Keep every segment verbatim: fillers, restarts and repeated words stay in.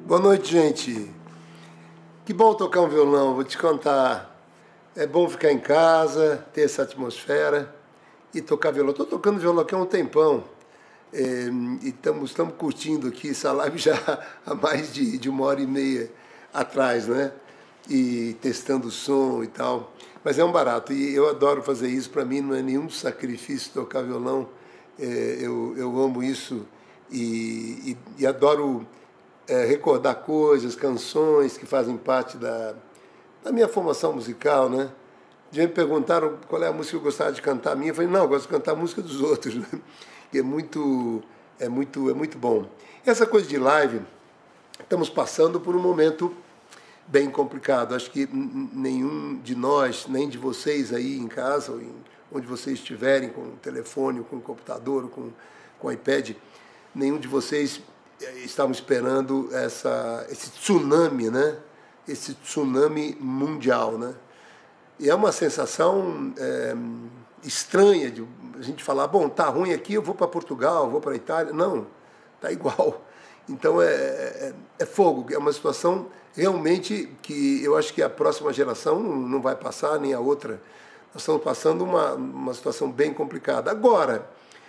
Boa noite, gente. Que bom tocar um violão, vou te contar. É bom ficar em casa, ter essa atmosfera e tocar violão. Estou tocando violão aqui há um tempão. É, e estamos curtindo aqui essa live já há mais de, de uma hora e meia atrás, né? E testando o som e tal. Mas é um barato e eu adoro fazer isso. Para mim não é nenhum sacrifício tocar violão. É, eu, eu amo isso e, e, e adoro é, recordar coisas, canções que fazem parte da, da minha formação musical, né? Já me perguntaram qual é a música que eu gostava de cantar a minha. Eu falei, não, eu gosto de cantar a música dos outros, né? E é muito, é muito, é muito bom. Essa coisa de live, estamos passando por um momento bem complicado. Acho que nenhum de nós, nem de vocês aí em casa, ou em, onde vocês estiverem, com o telefone, com o computador, com, com o iPad, nenhum de vocês estavam esperando essa, esse tsunami, né? Esse tsunami mundial, né? E é uma sensação é, estranha de a gente falar, bom, tá ruim aqui, eu vou para Portugal, eu vou para a Itália. Não, tá igual. Então é, é, é fogo, é uma situação realmente que eu acho que a próxima geração não vai passar, nem a outra. Nós estamos passando uma, uma situação bem complicada. Agora,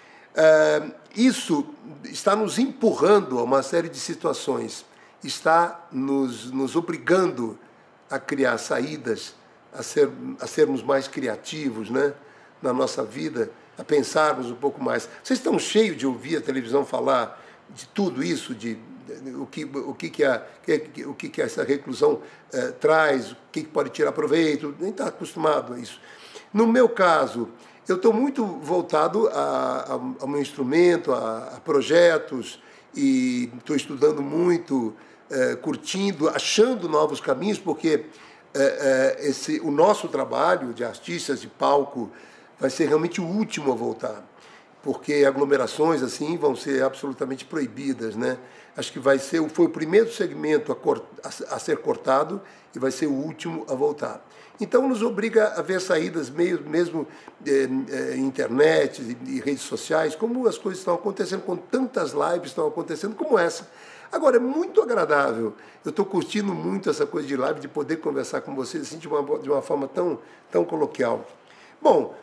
é, isso está nos empurrando a uma série de situações, está nos, nos obrigando a criar saídas, a, ser, a sermos mais criativos, né, na nossa vida, a pensarmos um pouco mais. Vocês estão cheios de ouvir a televisão falar de tudo isso, de, de o, que, o, que, que, a, que, o que, que essa reclusão eh, traz, o que, que pode tirar proveito, nem está acostumado a isso. No meu caso, eu estou muito voltado a, a, ao meu instrumento, a, a projetos, e estou estudando muito, eh, curtindo, achando novos caminhos, porque eh, eh, esse, o nosso trabalho de artistas de palco vai ser realmente o último a voltar, porque aglomerações assim vão ser absolutamente proibidas, né? Acho que vai ser, foi o primeiro segmento a, cort, a, a ser cortado e vai ser o último a voltar. Então nos obriga a ver saídas meio, mesmo é, é, internet e, e redes sociais, como as coisas estão acontecendo, com tantas lives estão acontecendo como essa. Agora, é muito agradável, eu estou curtindo muito essa coisa de live, de poder conversar com vocês assim, de, uma, de uma forma tão, tão coloquial. Bom,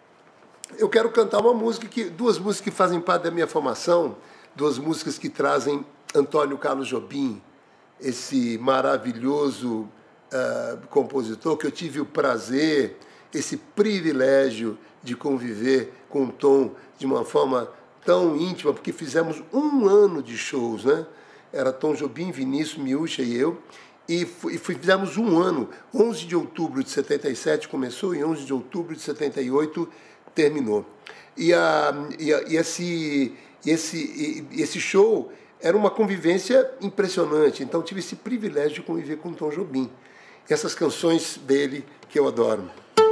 eu quero cantar uma música, que, duas músicas que fazem parte da minha formação, duas músicas que trazem Antônio Carlos Jobim, esse maravilhoso uh, compositor que eu tive o prazer, esse privilégio de conviver com o Tom de uma forma tão íntima, porque fizemos um ano de shows, né? Era Tom Jobim, Vinícius, Miúcha e eu, e, e fizemos um ano, onze de outubro de setenta e sete começou e onze de outubro de setenta e oito terminou. E, a, e, a, e, esse, e, esse, e esse show era uma convivência impressionante. Então tive esse privilégio de conviver com o Tom Jobim. E essas canções dele que eu adoro.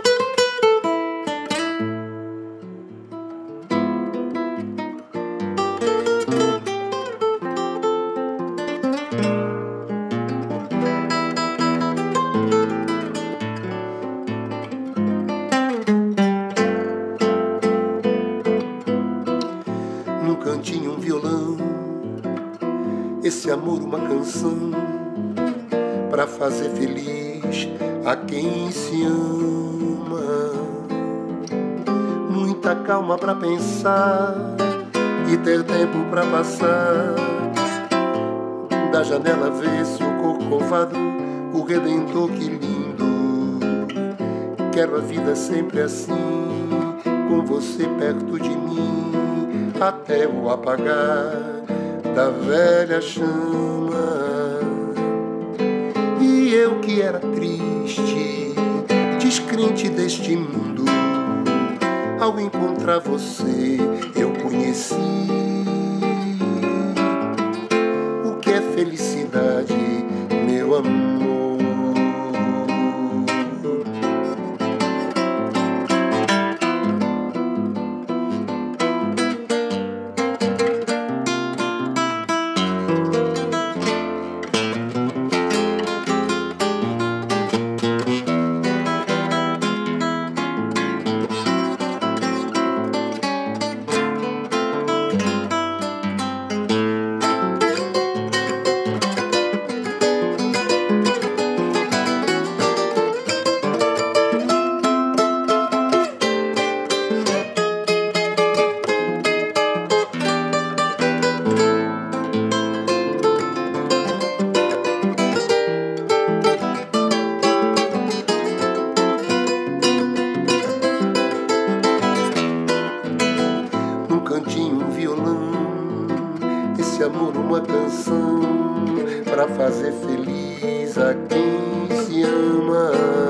Esse amor, uma canção para fazer feliz a quem se ama. Muita calma para pensar e ter tempo para passar. Da janela vê-se o corcovado, o Redentor, que lindo. Quero a vida sempre assim, com você perto de mim, até o apagar da velha chama. E eu que era triste, descrente deste mundo, ao encontrar você eu conheci o que é felicidade, meu amor. cantinho um violão, esse amor uma canção, pra fazer feliz a quem se ama.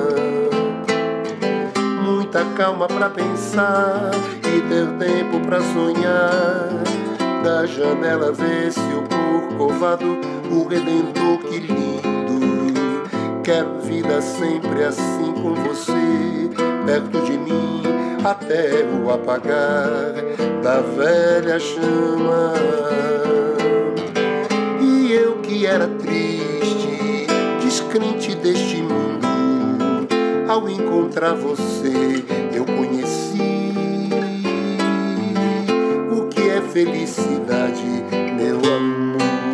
Muita calma pra pensar e ter tempo pra sonhar. Da janela vê-se o corcovado, o Redentor, que lindo. Quero vida sempre assim com você, perto de mim, até o apagar da velha chama. E eu que era triste, descrente deste mundo, ao encontrar você eu conheci o que é felicidade, meu amor.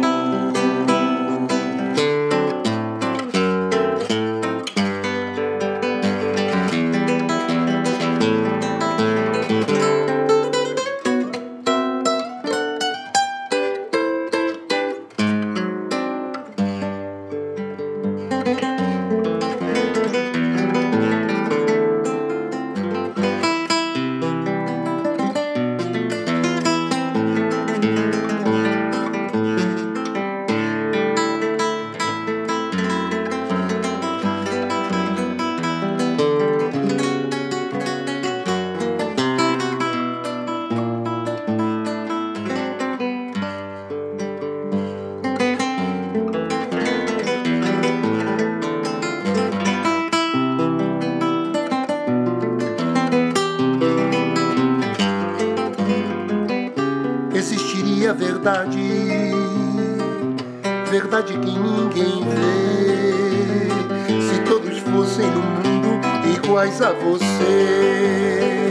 Existiria verdade, verdade que ninguém vê, se todos fossem no mundo iguais a você.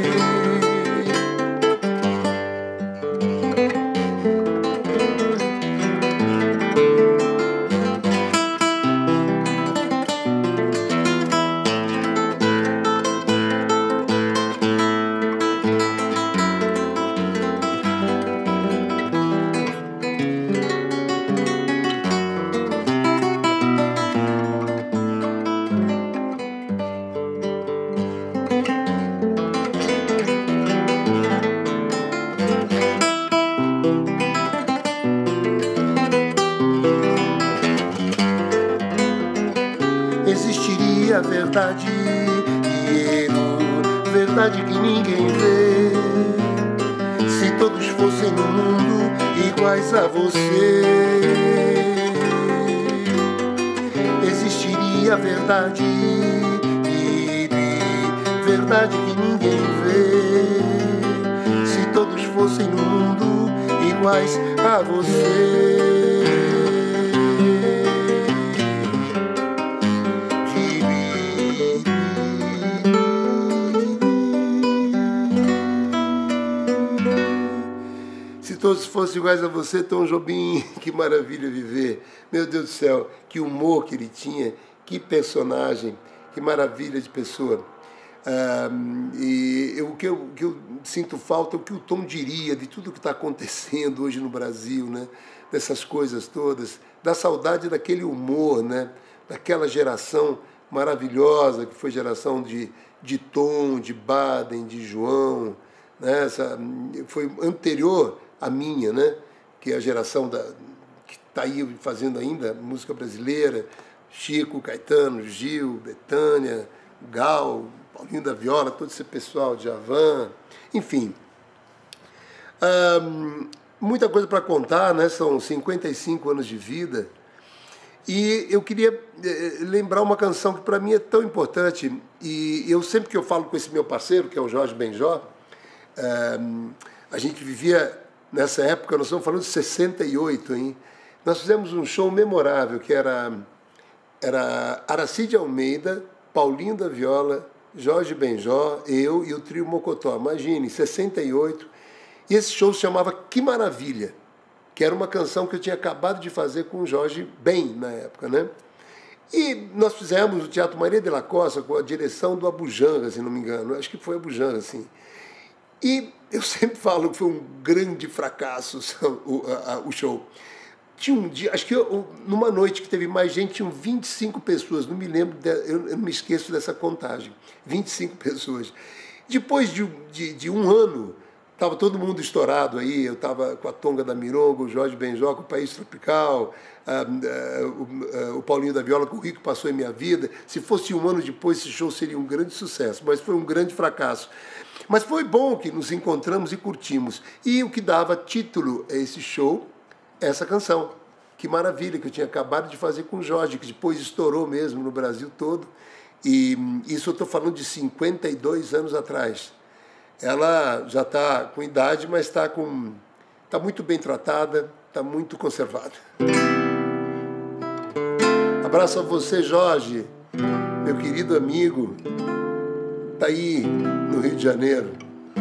Existiria verdade e erro, verdade que ninguém vê, se todos fossem no mundo iguais a você. Existiria verdade e verdade que ninguém vê, se todos fossem no mundo iguais a você. Se todos fossem iguais a você, Tom Jobim, que maravilha viver. Meu Deus do céu, que humor que ele tinha, que personagem, que maravilha de pessoa. Ah, e eu, o que eu, que eu sinto falta é o que o Tom diria de tudo que está acontecendo hoje no Brasil, né? Dessas coisas todas, da saudade daquele humor, né? Daquela geração maravilhosa que foi geração de, de Tom, de Baden, de João, né? Essa, foi anterior a minha, né? Que é a geração da, que está aí fazendo ainda música brasileira, Chico, Caetano, Gil, Bethânia, Gal, Paulinho da Viola, todo esse pessoal, Djavan, enfim. Hum, muita coisa para contar, né? São cinquenta e cinco anos de vida. E eu queria lembrar uma canção que para mim é tão importante, e eu sempre que eu falo com esse meu parceiro, que é o Jorge Benjó, hum, a gente vivia nessa época, nós estamos falando de sessenta e oito, hein? Nós fizemos um show memorável, que era, era Aracide Almeida, Paulinho da Viola, Jorge Benjó, eu e o Trio Mocotó. Imagine, sessenta e oito. E esse show se chamava Que Maravilha, que era uma canção que eu tinha acabado de fazer com o Jorge Ben, na época, né? E nós fizemos o Teatro Maria de la Costa com a direção do Abujamra, se não me engano. Acho que foi Abujamra, assim. E eu sempre falo que foi um grande fracasso o, a, o show. Tinha um dia, acho que eu, numa noite que teve mais gente, tinham vinte e cinco pessoas, não me lembro, de, eu, eu não me esqueço dessa contagem, vinte e cinco pessoas. Depois de, de, de um ano, Tava todo mundo estourado aí, eu estava com a Tonga da Mironga, o Jorge Benjó com o País Tropical, ah, ah, o, ah, o Paulinho da Viola com o Rico Passou em Minha Vida. Se fosse um ano depois, esse show seria um grande sucesso, mas foi um grande fracasso. Mas foi bom que nos encontramos e curtimos. E o que dava título a esse show, essa canção. Que maravilha, que eu tinha acabado de fazer com o Jorge, que depois estourou mesmo no Brasil todo. E isso eu estou falando de cinquenta e dois anos atrás. Ela já está com idade, mas está com, tá muito bem tratada, está muito conservada. Abraço a você, Jorge, meu querido amigo, está aí no Rio de Janeiro.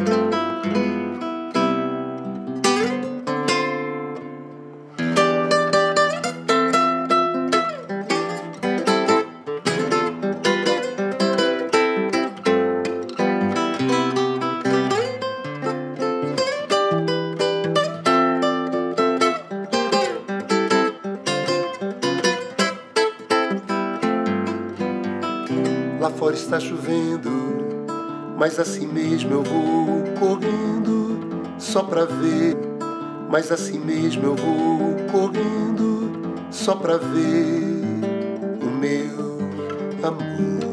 Lá fora está chovendo, mas assim mesmo eu vou correndo só pra ver. Mas assim mesmo eu vou correndo só pra ver o meu amor.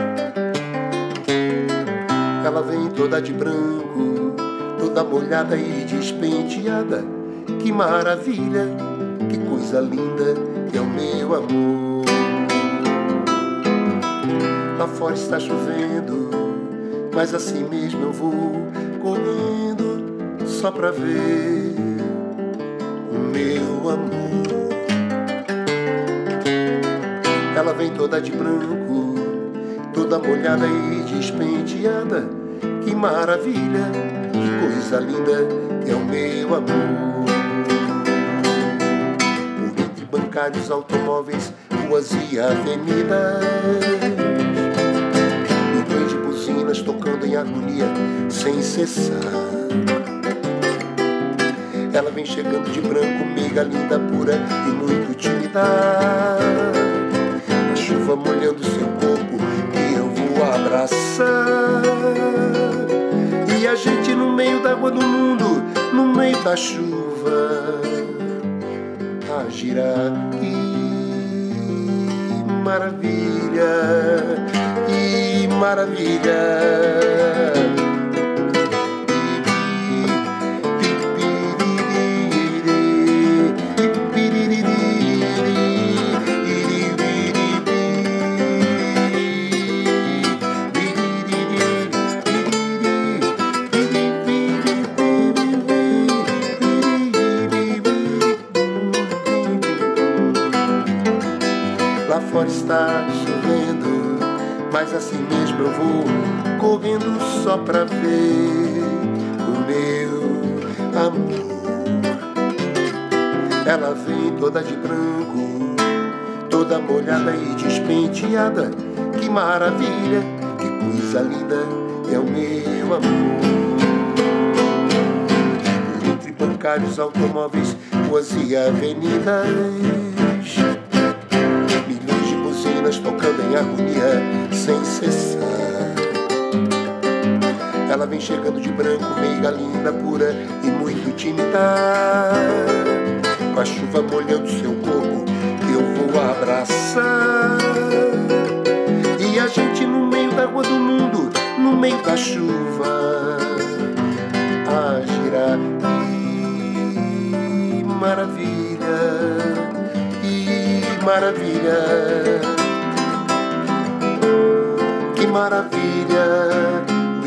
Ela vem toda de branco, toda molhada e despenteada. Que maravilha, que coisa linda que é o meu amor. Lá fora está chovendo, mas assim mesmo eu vou correndo só pra ver o meu amor. Ela vem toda de branco, toda molhada e despenteada. Que maravilha, que coisa linda que é o meu amor. Por entre bancários, automóveis, ruas e avenidas, tocando em harmonia sem cessar. Ela vem chegando de branco, meiga linda, pura e muito tímida. A chuva molhando seu corpo e eu vou abraçar. E a gente no meio da água do mundo, no meio da chuva, a girar. Que maravilha, que maravilha. Lá fora está chovendo, mas assim mesmo eu vou correndo só pra ver o meu amor. Ela vem toda de branco, toda molhada e despenteada. Que maravilha, que coisa linda é o meu amor. Por entre bancários, automóveis, ruas e avenidas, tocando em harmonia sem cessar. Ela vem chegando de branco, meiga linda, pura e muito tímida. Com a chuva molhando seu corpo, eu vou abraçar. E a gente no meio da água do mundo, no meio da chuva, a girar. Que maravilha, que maravilha. Que maravilha.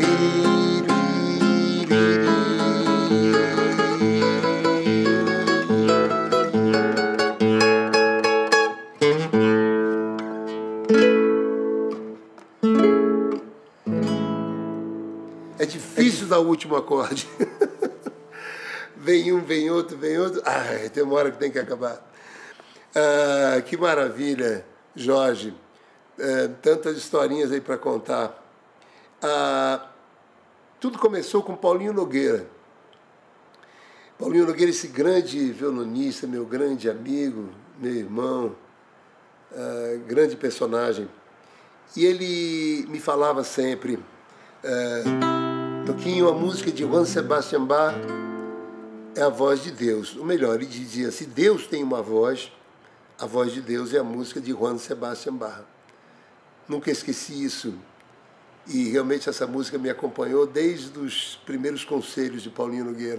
É difícil dar o último acorde. Vem um, vem outro, vem outro. Ai, tem uma hora que tem que acabar. Ah, que maravilha, Jorge. É, tantas historinhas aí para contar. Ah, tudo começou com Paulinho Nogueira. Paulinho Nogueira, esse grande violonista, meu grande amigo, meu irmão, ah, grande personagem. E ele me falava sempre, ah, Toquinho, a música de Johann Sebastian Bach é a voz de Deus. Ou melhor, ele dizia, se Deus tem uma voz, a voz de Deus é a música de Johann Sebastian Bach. Nunca esqueci isso. E realmente essa música me acompanhou desde os primeiros conselhos de Paulinho Nogueira.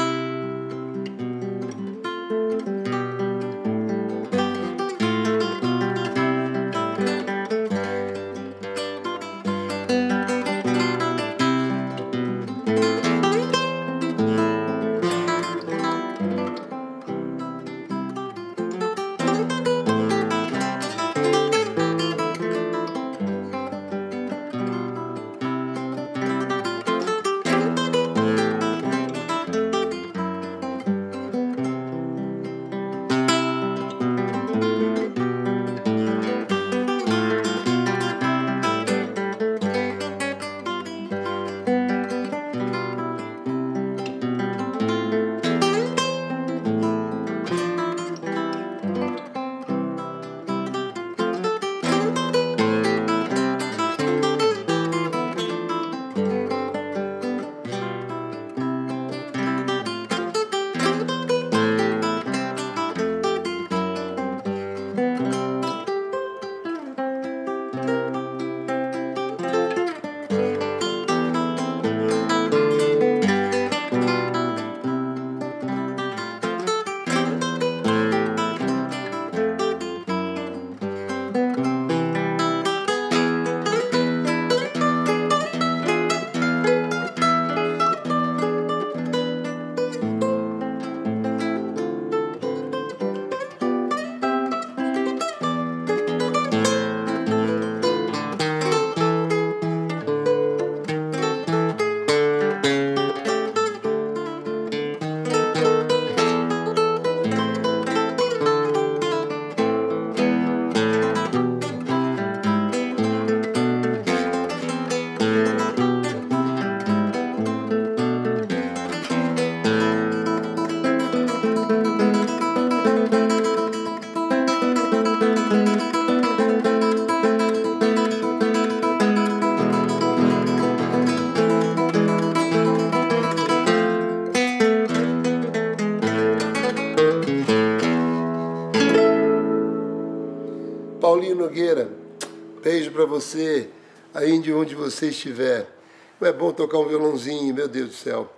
Paulinho Nogueira, beijo para você, aí de onde você estiver. É bom tocar um violãozinho, meu Deus do céu.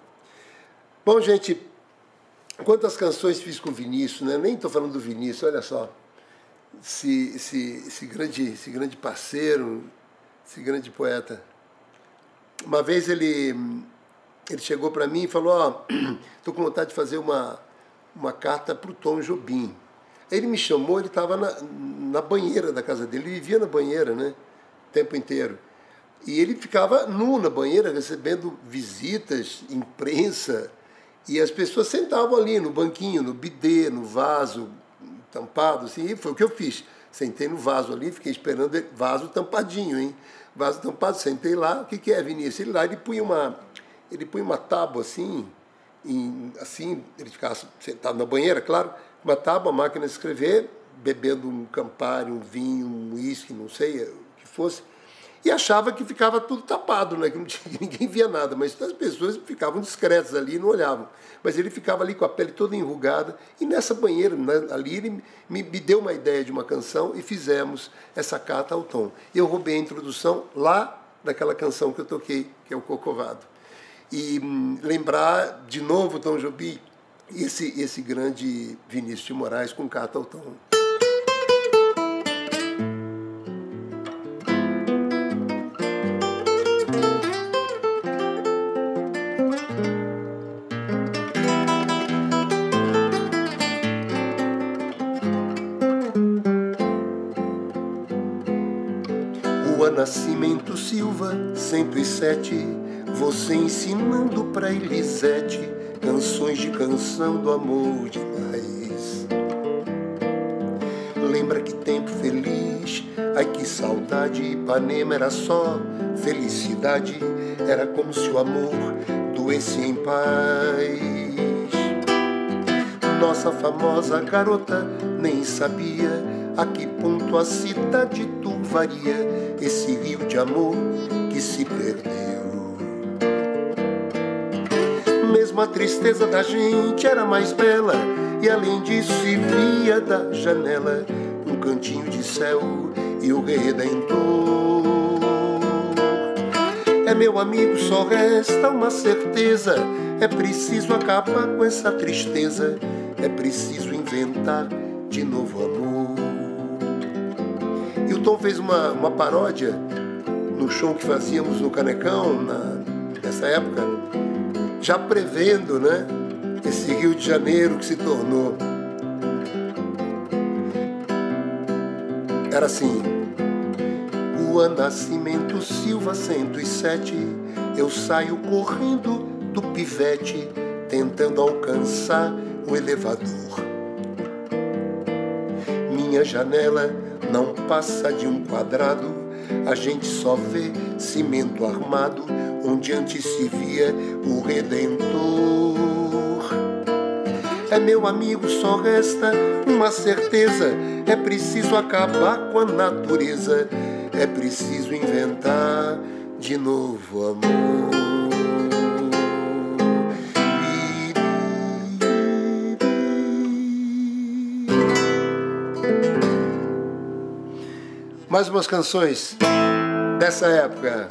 Bom, gente, quantas canções fiz com o Vinícius, né? Nem estou falando do Vinícius, olha só. Esse, esse, esse, grande, esse grande parceiro, esse grande poeta. Uma vez ele, ele chegou para mim e falou, ó, estou com vontade de fazer uma, uma carta para o Tom Jobim. Ele me chamou, ele estava na, na banheira da casa dele, ele vivia na banheira, né, o tempo inteiro. E ele ficava nu na banheira, recebendo visitas, imprensa, e as pessoas sentavam ali no banquinho, no bidê, no vaso, tampado, assim, e foi o que eu fiz. Sentei no vaso ali, fiquei esperando, ele, vaso tampadinho, hein? Vaso tampado, sentei lá, o que, que é, Vinícius? Ele lá, ele punha uma, ele punha uma tábua assim, em, assim, ele ficava sentado na banheira, claro, uma tábua, máquina de escrever, bebendo um Campari, um vinho, um uísque, não sei o que fosse, e achava que ficava tudo tapado, né? Que não tinha, que ninguém via nada, mas as pessoas ficavam discretas ali e não olhavam. Mas ele ficava ali com a pele toda enrugada, e nessa banheira, né, ali, ele me, me deu uma ideia de uma canção e fizemos essa carta ao Tom. Eu roubei a introdução lá daquela canção que eu toquei, que é o Corcovado. E hum, lembrar de novo Tom Jobim, esse, esse grande Vinícius de Moraes com carta ao Tom. Rua Nascimento Silva, cento e sete, você ensinando pra Elisete canções de canção do amor demais. Lembra que tempo feliz, ai que saudade, Ipanema era só felicidade, era como se o amor doesse em paz. Nossa famosa garota nem sabia a que ponto a cidade turvaria esse rio de amor que se perdeu. mesmo a tristeza da gente era mais bela, e além disso se via da janela um cantinho de céu e o Redentor. É, meu amigo, só resta uma certeza: é preciso acabar com essa tristeza, é preciso inventar de novo amor. E o Tom fez uma, uma paródia no show que fazíamos no Canecão, na, nessa época, já prevendo, né, esse Rio de Janeiro que se tornou. Era assim: Rua Nascimento Silva cento e sete, eu saio correndo do pivete, tentando alcançar o elevador. Minha janela não passa de um quadrado, a gente só vê cimento armado, onde antes se via o Redentor. É, meu amigo, só resta uma certeza: é preciso acabar com a natureza, é preciso inventar de novo amor. Mais umas canções dessa época.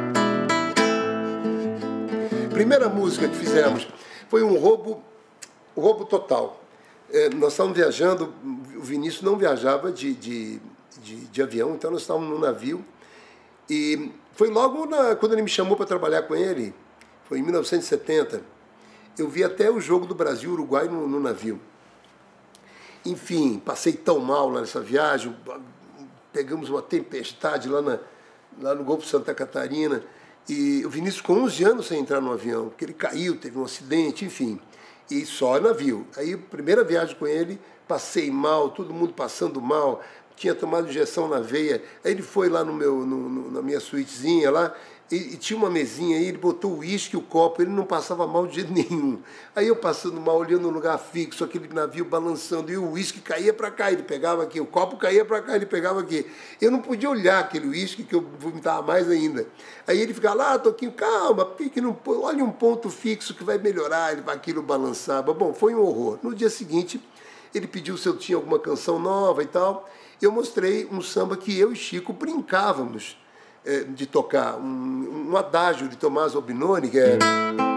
Primeira música que fizemos foi um roubo, roubo total. É, nós estávamos viajando, o Vinícius não viajava de, de, de, de avião, então nós estávamos no navio. E foi logo na, quando ele me chamou para trabalhar com ele, foi em mil novecentos e setenta, eu vi até o jogo do Brasil-Uruguai no, no navio. Enfim, passei tão mal lá nessa viagem, pegamos uma tempestade lá, na, lá no Golfo de Santa Catarina, e o Vinícius com onze anos sem entrar no avião, porque ele caiu, teve um acidente, enfim, e só navio. Aí, primeira viagem com ele, passei mal, todo mundo passando mal, tinha tomado injeção na veia. Aí ele foi lá no meu, no, no, na minha suítezinha lá, e, e tinha uma mesinha aí, ele botou o uísque, o copo, ele não passava mal de jeito nenhum. Aí eu passando mal, olhando no lugar fixo, aquele navio balançando, e o uísque caía para cá, ele pegava aqui, o copo caía para cá, ele pegava aqui. Eu não podia olhar aquele uísque, que eu vomitava mais ainda. Aí ele ficava lá, ah, Toquinho, calma, pique no, olha um ponto fixo que vai melhorar, ele, aquilo balançava. Bom, foi um horror. No dia seguinte, ele pediu se eu tinha alguma canção nova e tal. Eu mostrei um samba que eu e Chico brincávamos é, de tocar, um, um adágio de Tomás Albinoni, que é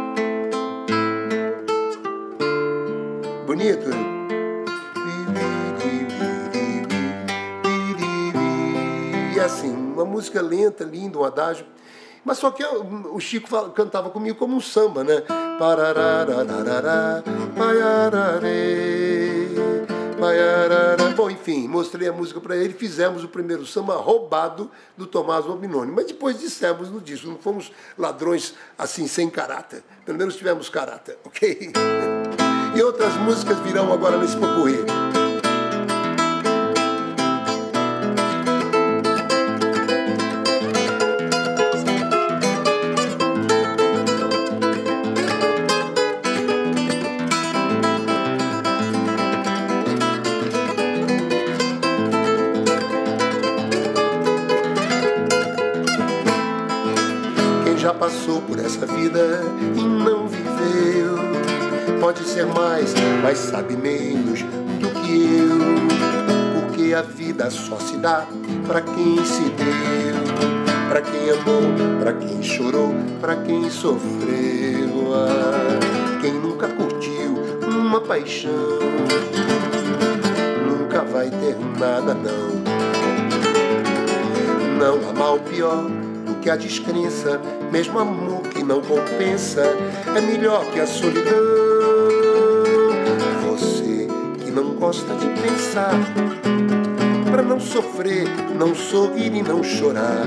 bonito. E assim, uma música lenta, linda, um adágio. Mas só que eu, o Chico fala, cantava comigo como um samba, né? Parararararará, paiararê, paiarará. Bom, enfim, mostrei a música para ele, fizemos o primeiro samba roubado do Tomás Albinoni. Mas depois dissemos no disco, não fomos ladrões assim, sem caráter. Pelo menos tivemos caráter, ok? E outras músicas virão agora nesse popurrí. Já passou por essa vida e não viveu, pode ser mais, mas sabe menos do que eu, porque a vida só se dá pra quem se deu, pra quem amou, pra quem chorou, pra quem sofreu. Ah, quem nunca curtiu uma paixão nunca vai ter nada, não. Não há mal pior que a descrença, mesmo amor que não compensa, é melhor que a solidão. Você que não gosta de pensar, pra não sofrer, não sorrir e não chorar,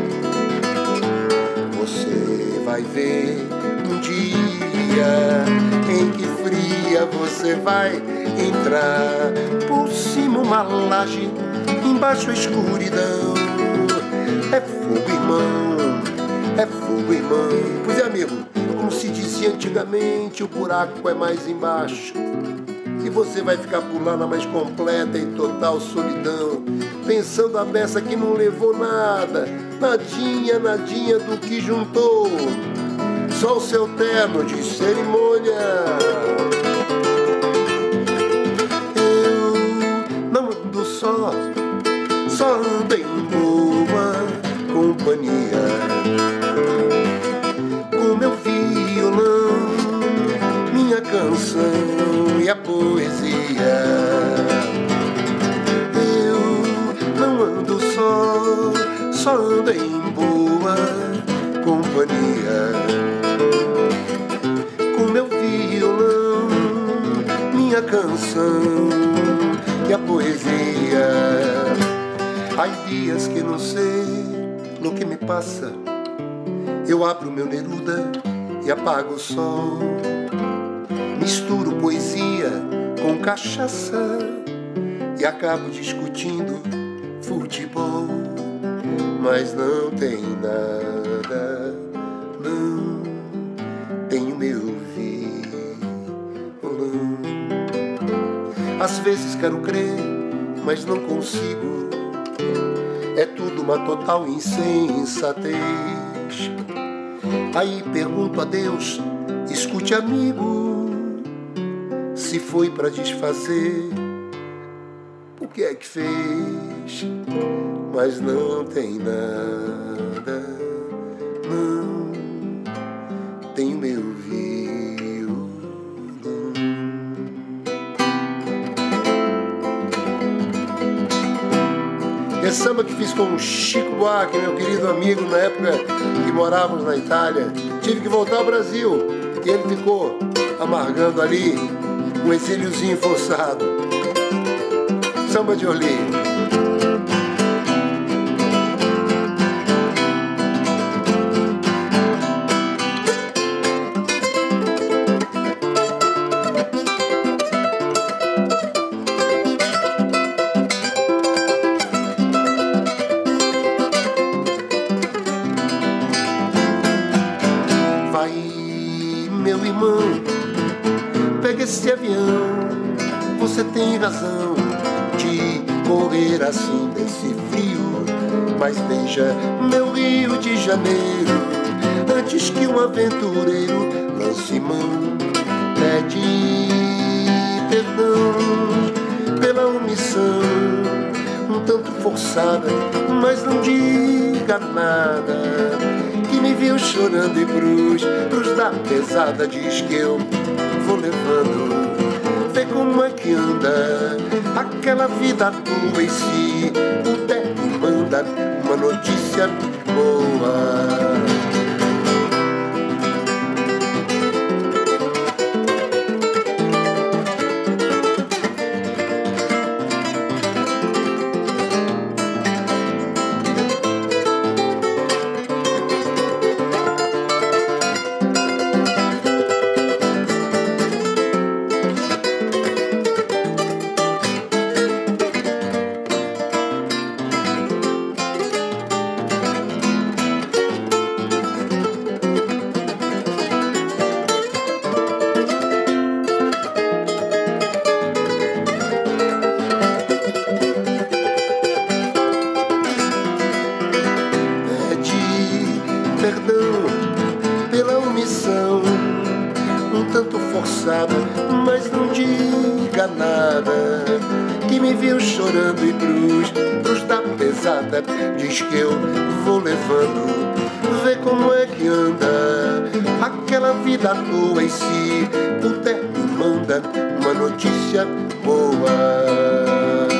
você vai ver um dia em que fria você vai entrar, por cima uma laje, embaixo a escuridão. É fogo, irmão, é fogo, irmão. Pois é, amigo, como se dizia antigamente, o buraco é mais embaixo. E você vai ficar por lá na mais completa e total solidão, pensando a beça que não levou nada, nadinha, nadinha do que juntou. só o seu terno de cerimônia. Eu não ando só, só ando em boa companhia, com meu violão, minha canção e a poesia. Eu não ando só, só ando em boa companhia, com meu violão, minha canção e a poesia. Há dias que não sei no que me passa, eu abro meu Neruda e apago o sol, misturo poesia com cachaça e acabo discutindo futebol. Mas não tem nada, não tenho meu violão. Às vezes quero crer, mas não consigo, é tudo uma total insensatez. Aí pergunto a Deus, escute amigo, se foi pra desfazer, o que é que fez? Mas não tem nada, não tenho meu violão. Esse samba que fiz com o Chico Buarque, meu querido amigo, na época que morávamos na Itália. Tive que voltar ao Brasil e ele ficou amargando ali um exíliozinho forçado. Samba de Orly. Meu irmão, pega esse avião, você tem razão de correr assim nesse frio, mas veja meu Rio de Janeiro, antes que um aventureiro lance mão, pede perdão pela omissão, um tanto forçada, mas não diga nada, que me viu chorando e cruz, cruz da pesada, diz que eu vou levando. Vê como é que anda aquela vida tua, e se puder me manda uma notícia boa. Perdão pela omissão, um tanto forçada, mas não diga nada, que me viu chorando e cruz, cruz da pesada, diz que eu vou levando. Vê como é que anda aquela vida tua, e se puder me manda uma notícia boa.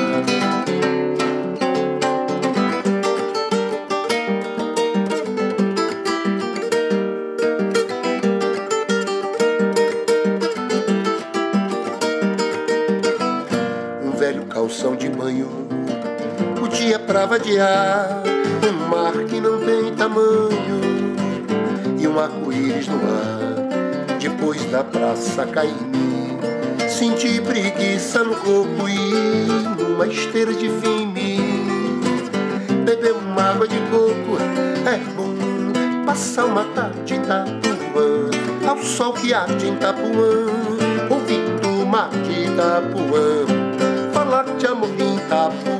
Calção de banho, o dia pra vadiar, um mar que não tem tamanho e um arco-íris no ar. Depois da praça caí em mim, senti preguiça no corpo e numa esteira de vinho beber uma água de coco. É bom passar uma tarde em Itapuã, ao sol que arde em Itapuã, ouvindo o mar de Itapuã, falar de amor em Itapuã.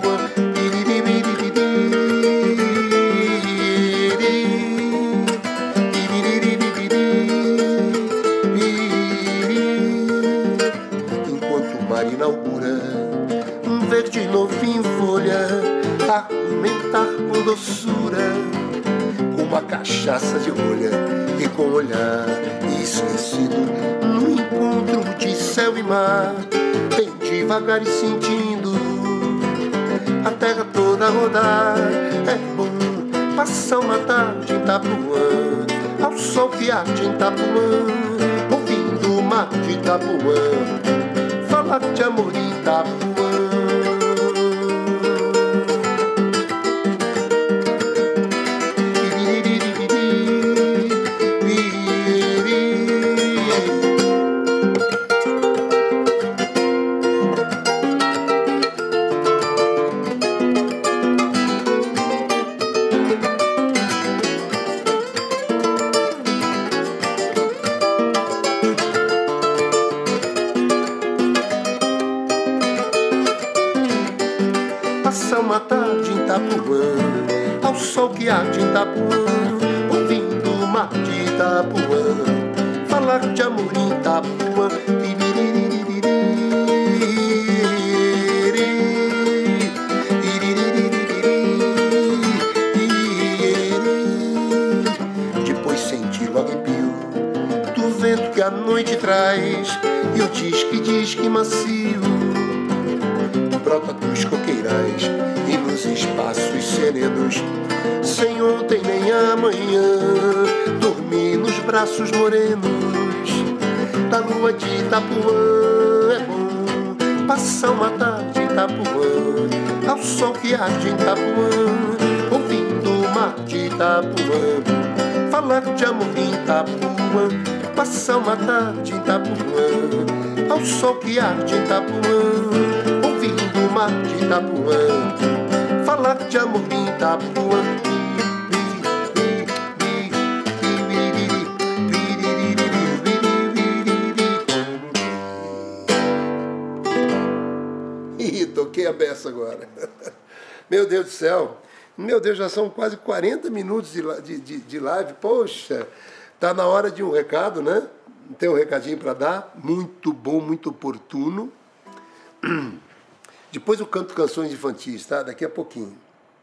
cidade inaugura um verde novo em folha, argumentar com doçura, com uma cachaça de rolha e com um olhar esquecido, no encontro de céu e mar, bem devagar e sentindo a terra toda rodar. É bom passar uma tarde em Itapuã, ao sol que arde em Itapuã, ouvindo o mar de Itapuã, falar de amor em Itapuã. Passar uma tarde em Itapuã, ao sol que arde em Itapuã, ouvindo o mar de Itapuã, falar de amor em Itapuã. Depois sentir o arrepio do vento que a noite traz, e o disque, disque macio brota dos coqueirais e nos espaços serenos, sem ontem nem amanhã, dormir nos braços morenos da lua de Itapuã. É bom passar uma tarde em Itapuã, ao sol que arde em Itapuã, ouvindo o mar de Itapuã, falar de amor em Itapuã. Passar uma tarde em Itapuã, ao sol que arde em Itapuã, ouvindo o mar de Itapuã, falar de amor em Itapuã. Ih, toquei a beça agora. Meu Deus do céu. Meu Deus, já são quase quarenta minutos de, de, de live. Poxa, tá na hora de um recado, né? Tem um recadinho para dar. Muito bom, muito oportuno. Depois eu canto canções infantis, tá? Daqui a pouquinho.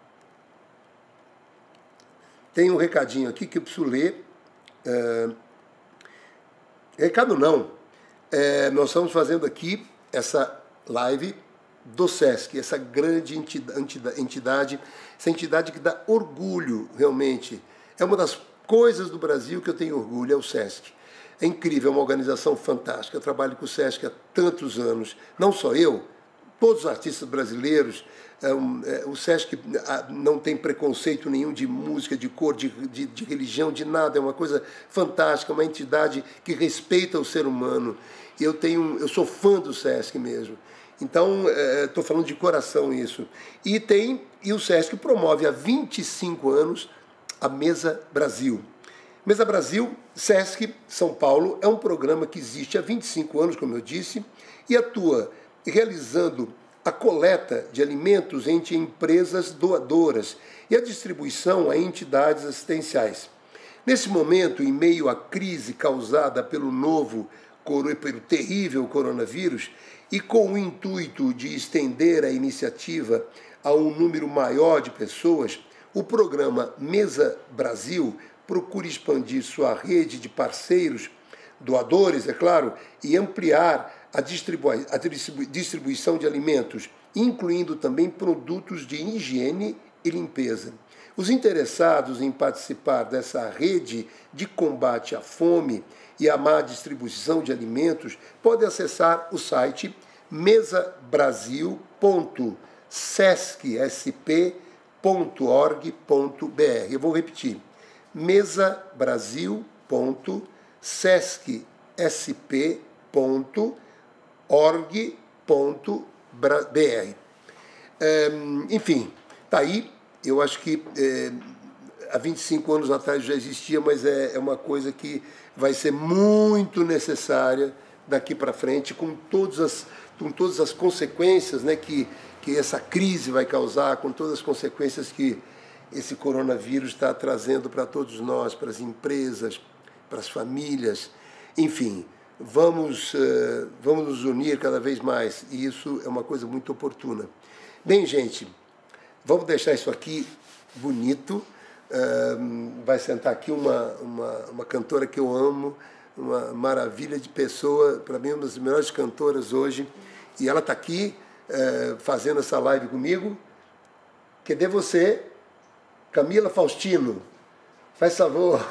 Tem um recadinho aqui que eu preciso ler. É... Recado não. É, nós estamos fazendo aqui essa live do SESC, essa grande entidade, essa entidade que dá orgulho, realmente. É uma das coisas do Brasil que eu tenho orgulho, é o SESC. É incrível, é uma organização fantástica. Eu trabalho com o SESC há tantos anos. Não só eu, todos os artistas brasileiros. É um, é, o SESC não tem preconceito nenhum de música, de cor, de, de, de religião, de nada. É uma coisa fantástica, uma entidade que respeita o ser humano. Eu, tenho, eu sou fã do SESC mesmo. Então, estou é, falando de coração isso. E, tem, e o SESC promove há vinte e cinco anos a Mesa Brasil. Mesa Brasil, SESC São Paulo, é um programa que existe há vinte e cinco anos, como eu disse, e atua realizando a coleta de alimentos entre empresas doadoras e a distribuição a entidades assistenciais. Nesse momento, em meio à crise causada pelo novo, pelo terrível coronavírus, e com o intuito de estender a iniciativa a um número maior de pessoas, o programa Mesa Brasil procura expandir sua rede de parceiros, doadores, é claro, e ampliar a, distribu a distribu distribuição de alimentos, incluindo também produtos de higiene e limpeza. Os interessados em participar dessa rede de combate à fome e à má distribuição de alimentos podem acessar o site mesa brasil ponto sesc ponto org ponto br. Eu vou repetir. mesa brasil ponto sesc ponto org ponto br. É, enfim, tá aí. Eu acho que é, há vinte e cinco anos atrás já existia, mas é, é uma coisa que vai ser muito necessária daqui para frente, com todas as, com todas as consequências, né, que, que essa crise vai causar, com todas as consequências que esse coronavírus está trazendo para todos nós, para as empresas, para as famílias. Enfim, vamos, uh, vamos nos unir cada vez mais, e isso é uma coisa muito oportuna. Bem, gente, vamos deixar isso aqui bonito. Uh, vai sentar aqui uma, uma, uma cantora que eu amo, uma maravilha de pessoa, para mim uma das melhores cantoras hoje, e ela está aqui uh, fazendo essa live comigo. Cadê você? Camila Faustino, faz favor.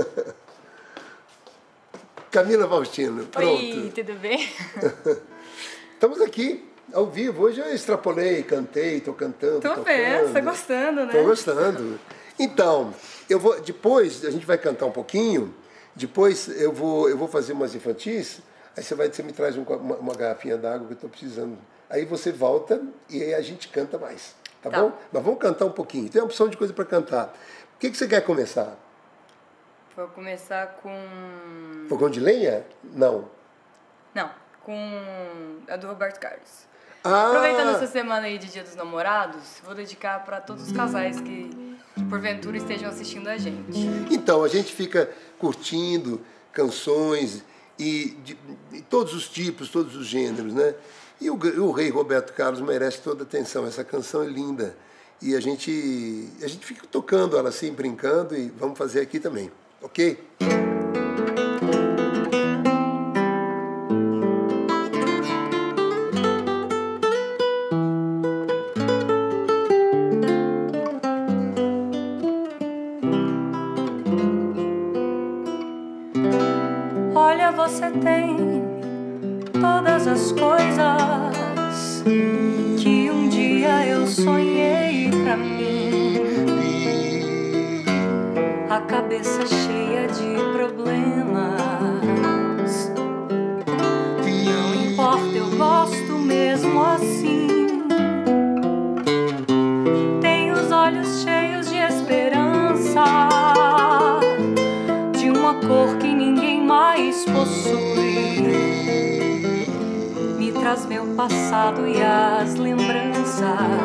Camila Faustino, pronto. Oi, tudo bem? Estamos aqui, ao vivo. Hoje eu extrapolei, cantei, estou cantando. Tô vendo, tá gostando, né? Estou gostando. Então, eu vou, depois a gente vai cantar um pouquinho, depois eu vou, eu vou fazer umas infantis, aí você, vai, você me traz um, uma, uma garrafinha d'água que eu estou precisando. Aí você volta e aí a gente canta mais, tá, tá bom? Mas vamos cantar um pouquinho. Tem uma opção de coisa para cantar. O que, que você quer começar? Vou começar com... Fogão de lenha? Não. Não, com a do Roberto Carlos. Ah. Aproveitando essa semana aí de Dia dos Namorados, vou dedicar para todos os casais que, que porventura estejam assistindo a gente. Então, a gente fica curtindo canções e de, de todos os tipos, todos os gêneros, né? E o, o rei Roberto Carlos merece toda a atenção. Essa canção é linda. E a gente, a gente fica tocando ela assim, brincando, e vamos fazer aqui também. Ok? Olha, você tem todas as coisas que um dia eu sonhei pra mim. A cabeça cheia de problemas. Não importa, eu gosto mesmo assim. Tenho os olhos cheios de esperança, de uma cor que ninguém mais possui. Me traz meu passado e as lembranças,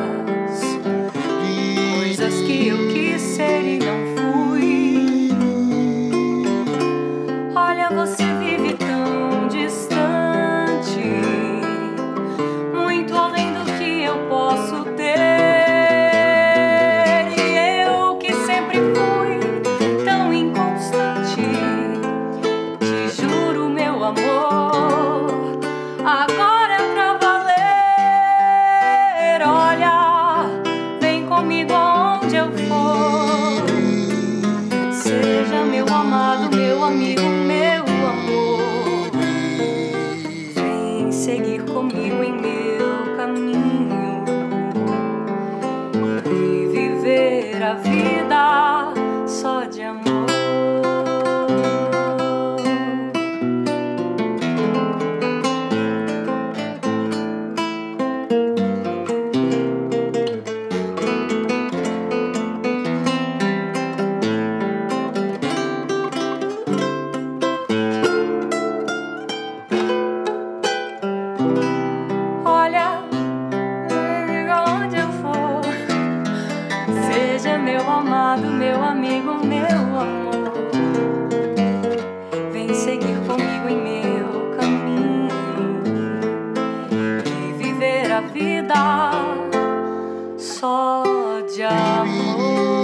coisas que eu quis ser e não fui. Olha, você vive tão distante, muito além do que eu posso ter. E eu que sempre fui tão inconstante, te juro, meu amor, agora é pra valer. Olha, vem comigo aonde eu for. Seja meu amado, meu amigo, meu amor. Vem seguir comigo em meu caminho e viver a vida só de amor. Olha, onde eu for, seja meu amado, meu amigo, meu amor. Vem seguir comigo em meu caminho e viver a vida só de amor.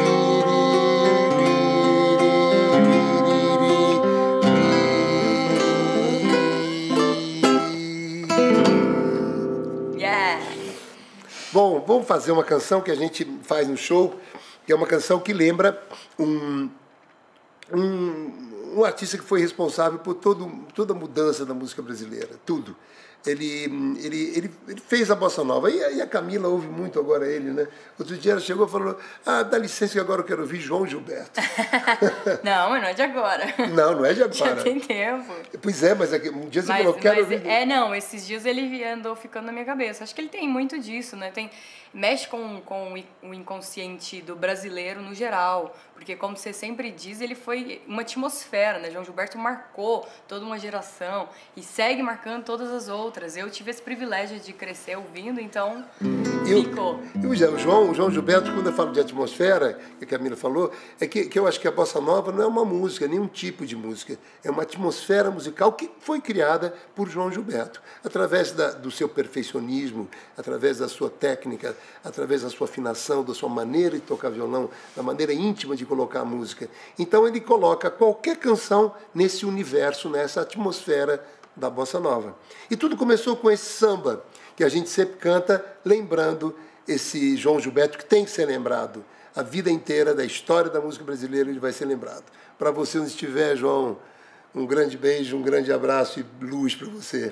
Bom, vamos fazer uma canção que a gente faz no show, que é uma canção que lembra um, um, um artista que foi responsável por todo, toda a mudança da música brasileira, tudo. Ele, ele, ele, ele fez a bossa nova, e a, e a Camila ouve muito agora ele, né? Outro dia ela chegou e falou, ah, dá licença que agora eu quero ouvir João Gilberto. Não, mas não é de agora. Não, não é de agora. Já tem tempo. Pois é, mas um dia você mas, falou, quero mas, ouvir... É, não, esses dias ele andou ficando na minha cabeça. Acho que ele tem muito disso, né? Tem, mexe com, com o inconsciente do brasileiro no geral, porque como você sempre diz, ele foi uma atmosfera, né? João Gilberto marcou toda uma geração e segue marcando todas as outras. outras. Eu tive esse privilégio de crescer ouvindo, então Eu, ficou. eu, o, João, o João Gilberto, quando eu falo de atmosfera, que a Camila falou, é que, que eu acho que a bossa nova não é uma música, nenhum tipo de música. É uma atmosfera musical que foi criada por João Gilberto, através da, do seu perfeccionismo, através da sua técnica, através da sua afinação, da sua maneira de tocar violão, da maneira íntima de colocar a música. Então ele coloca qualquer canção nesse universo, nessa atmosfera da bossa nova. E tudo começou com esse samba, que a gente sempre canta, lembrando esse João Gilberto, que tem que ser lembrado. A vida inteira da história da música brasileira ele vai ser lembrado. Para você onde estiver, João, um grande beijo, um grande abraço e luz para você.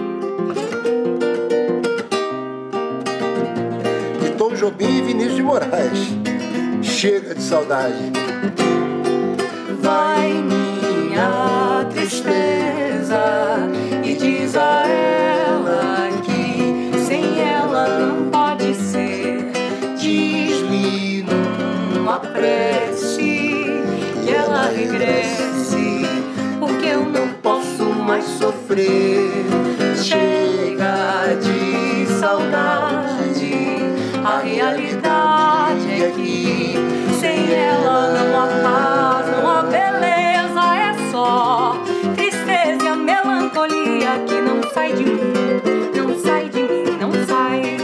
De Tom Jobim e Vinícius de Moraes. Chega de saudade. Vai minha tristeza e diz a ela que sem ela não pode ser. Diz-lhe numa prece que ela regresse, porque eu não posso mais sofrer. Chega de saudade, a realidade é que sem ela não há paz, não há beleza, é só tristeza e a melancolia que não sai de mim, não sai de mim, não sai.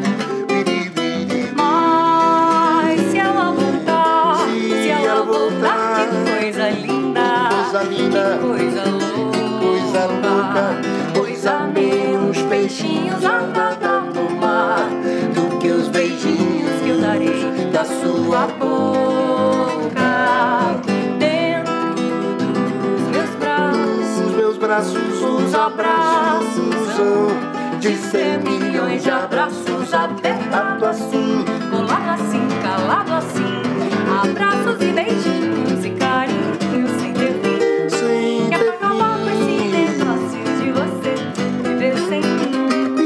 Mas se ela voltar, se ela voltar, que coisa linda, que coisa louca, coisa menos peixinhos a nadar no mar do que os beijinhos que eu darei da sua boca. Dentro dos meus braços, Os meus braços, os abraços são de ser milhões de abraços apertado assim, colado assim, calado assim, abraços e beijinhos e carinhos sem ter fim. sem Que é pra acabar com esse negócio de você viver sem mim.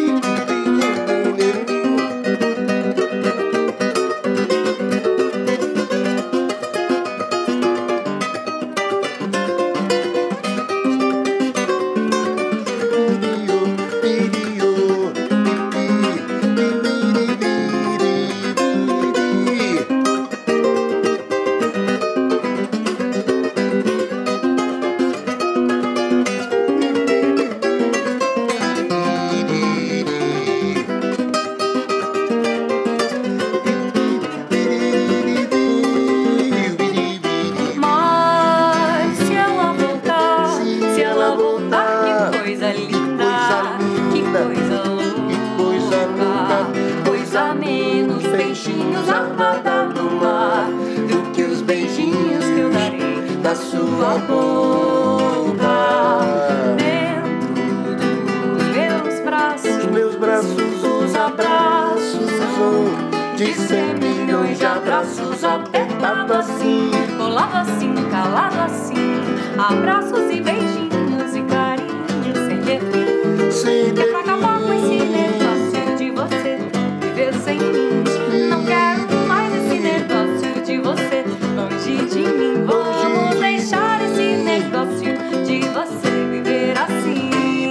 Mas se ela voltar, se ela voltar, que coisa linda, que coisa louca, coisa menos peixinhos a nadar no mar do que os beijinhos que eu darei da sua boca. Dentro dos meus braços, Os meus braços, os abraços são de ser milhões de abraços apertado assim, colado assim, calado assim, abraços e beijinhos e carinhos sem ter fim. sem Que é pra acabar com esse negócio de você viver sem mim. Não quero mais esse negócio de você longe de mim. Vamos deixar esse negócio de você viver assim.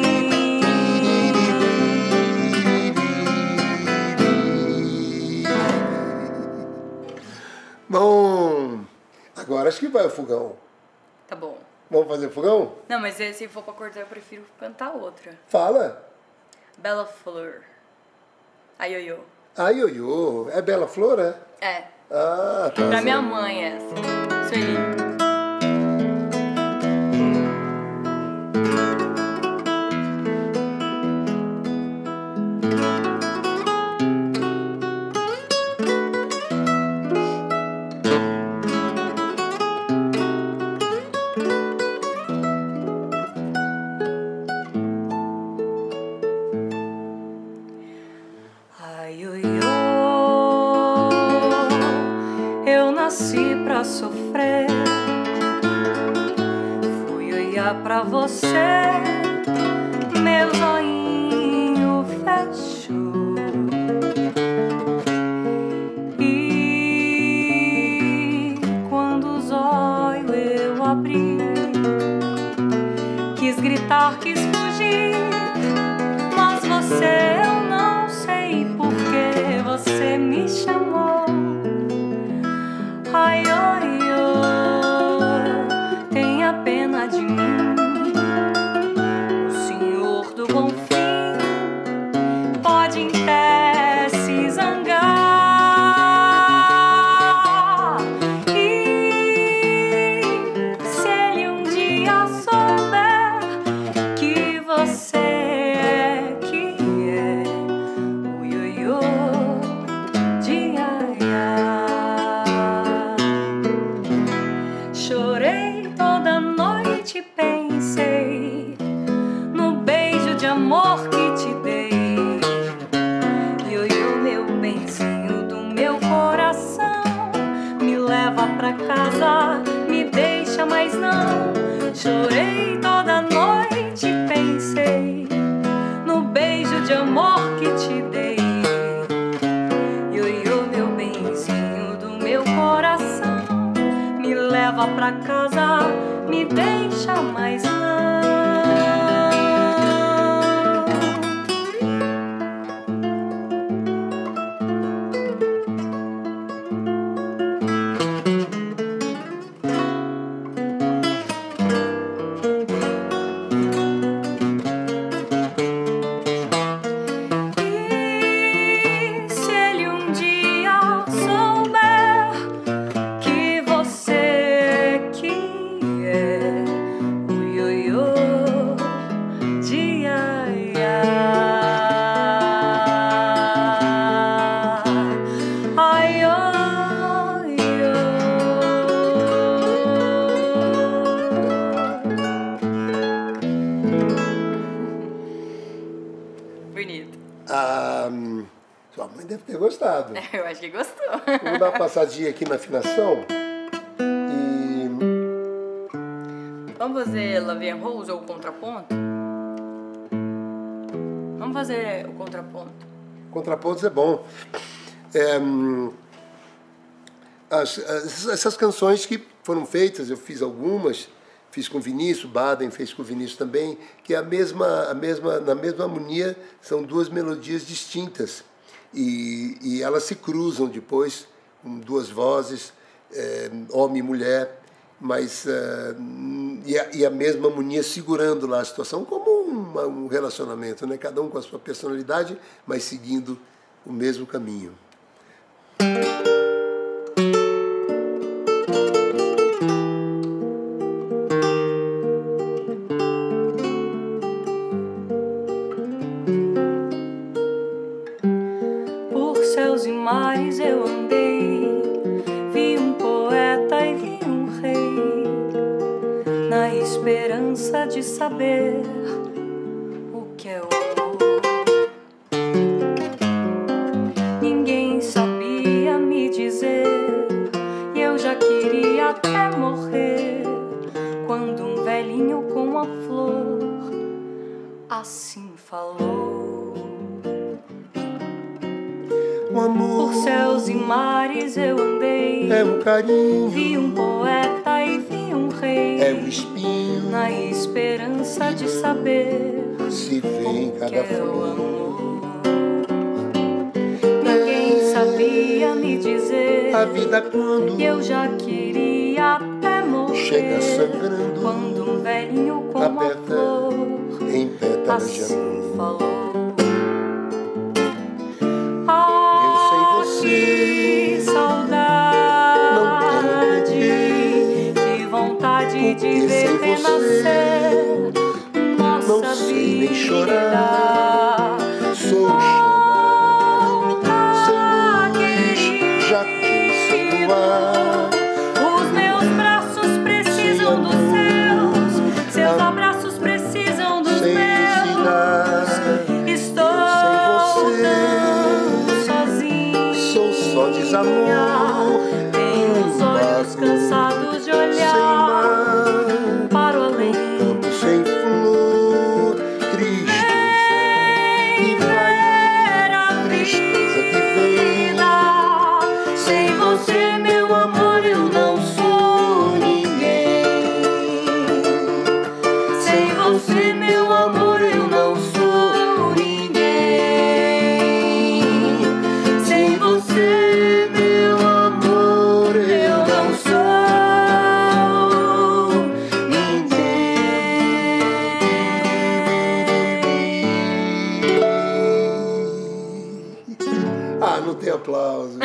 Bom, agora acho que vai o fogão. Tá bom. Vamos fazer o fogão? Não, mas se for pra cortar, eu prefiro cantar outra. Fala. Bela Flor. Ai, ioiô. Ai, ioiô. É Bela Flor, é? É. Ah, tá. Pra minha mãe essa. Sueli. Ai, ioiô, eu nasci pra sofrer. Fui olhar pra você, meu zoinho fechou. E quando os olhos eu abri, quis gritar, quis fugir, podem até se zangar. E se ele um dia souber que você é, que é o ioiô de Iaiá. Chorei toda noite, pensei no beijo de amor que te dei. Ioiô, meu benzinho do meu coração, me leva pra casa, me deixa, mas não. Chorei toda noite, pensei no beijo de amor que te dei. Ioiô, meu benzinho do meu coração, me leva pra casa, me deixa, mas não. E se ele um dia souber que você que é o ioiô de Iaiá. Ai, oi, bonito. Ah, hum, sua mãe deve ter gostado. Eu acho que gostou. Vamos dar uma passadinha aqui na afinação. E Vamos fazer La Vie en Rose ou o contraponto? Vamos fazer o contraponto. contrapontos é bom. É, hum, as- as- essas canções que foram feitas, eu fiz algumas, fiz com o Vinícius, Baden fez com o Vinícius também, que é a mesma, a mesma, na mesma harmonia, são duas melodias distintas. E, e elas se cruzam depois, com duas vozes, é, homem e mulher, mas é, e, a, e a mesma harmonia segurando lá a situação, como uma- um relacionamento, né? Cada um com a sua personalidade, mas seguindo o mesmo caminho. Por céus e mares eu andei, vi um poeta e vi um rei, na esperança de saber o que é o amor. Ninguém sabia me dizer, e eu já queria até morrer, quando um velhinho com uma flor assim falou. O amor Por céus e mares eu andei, é um carinho, vi um poeta e vi um rei, é um espinho, na esperança de saber se vê em o que cada é o flor. amor. Ninguém sabia me dizer, A vida quando e eu já queria até morrer, chega sangrando, quando um velhinho com uma aperta flor em pétalas de assim amor. falou. Você, Que saudade, que vontade de porque ver sem renascer nossa não sei nem vida. chorar. Sou chamado sem luz, já que sem luar. Os meus braços precisam dos seus, seus abraços precisam dos Sem meus. ensinar, Estou tão sozinha, sou só desamor. tenho os olhos cansados de Sem olhar mar, para o além. campo sem flor, tristeza que vai não tem aplauso.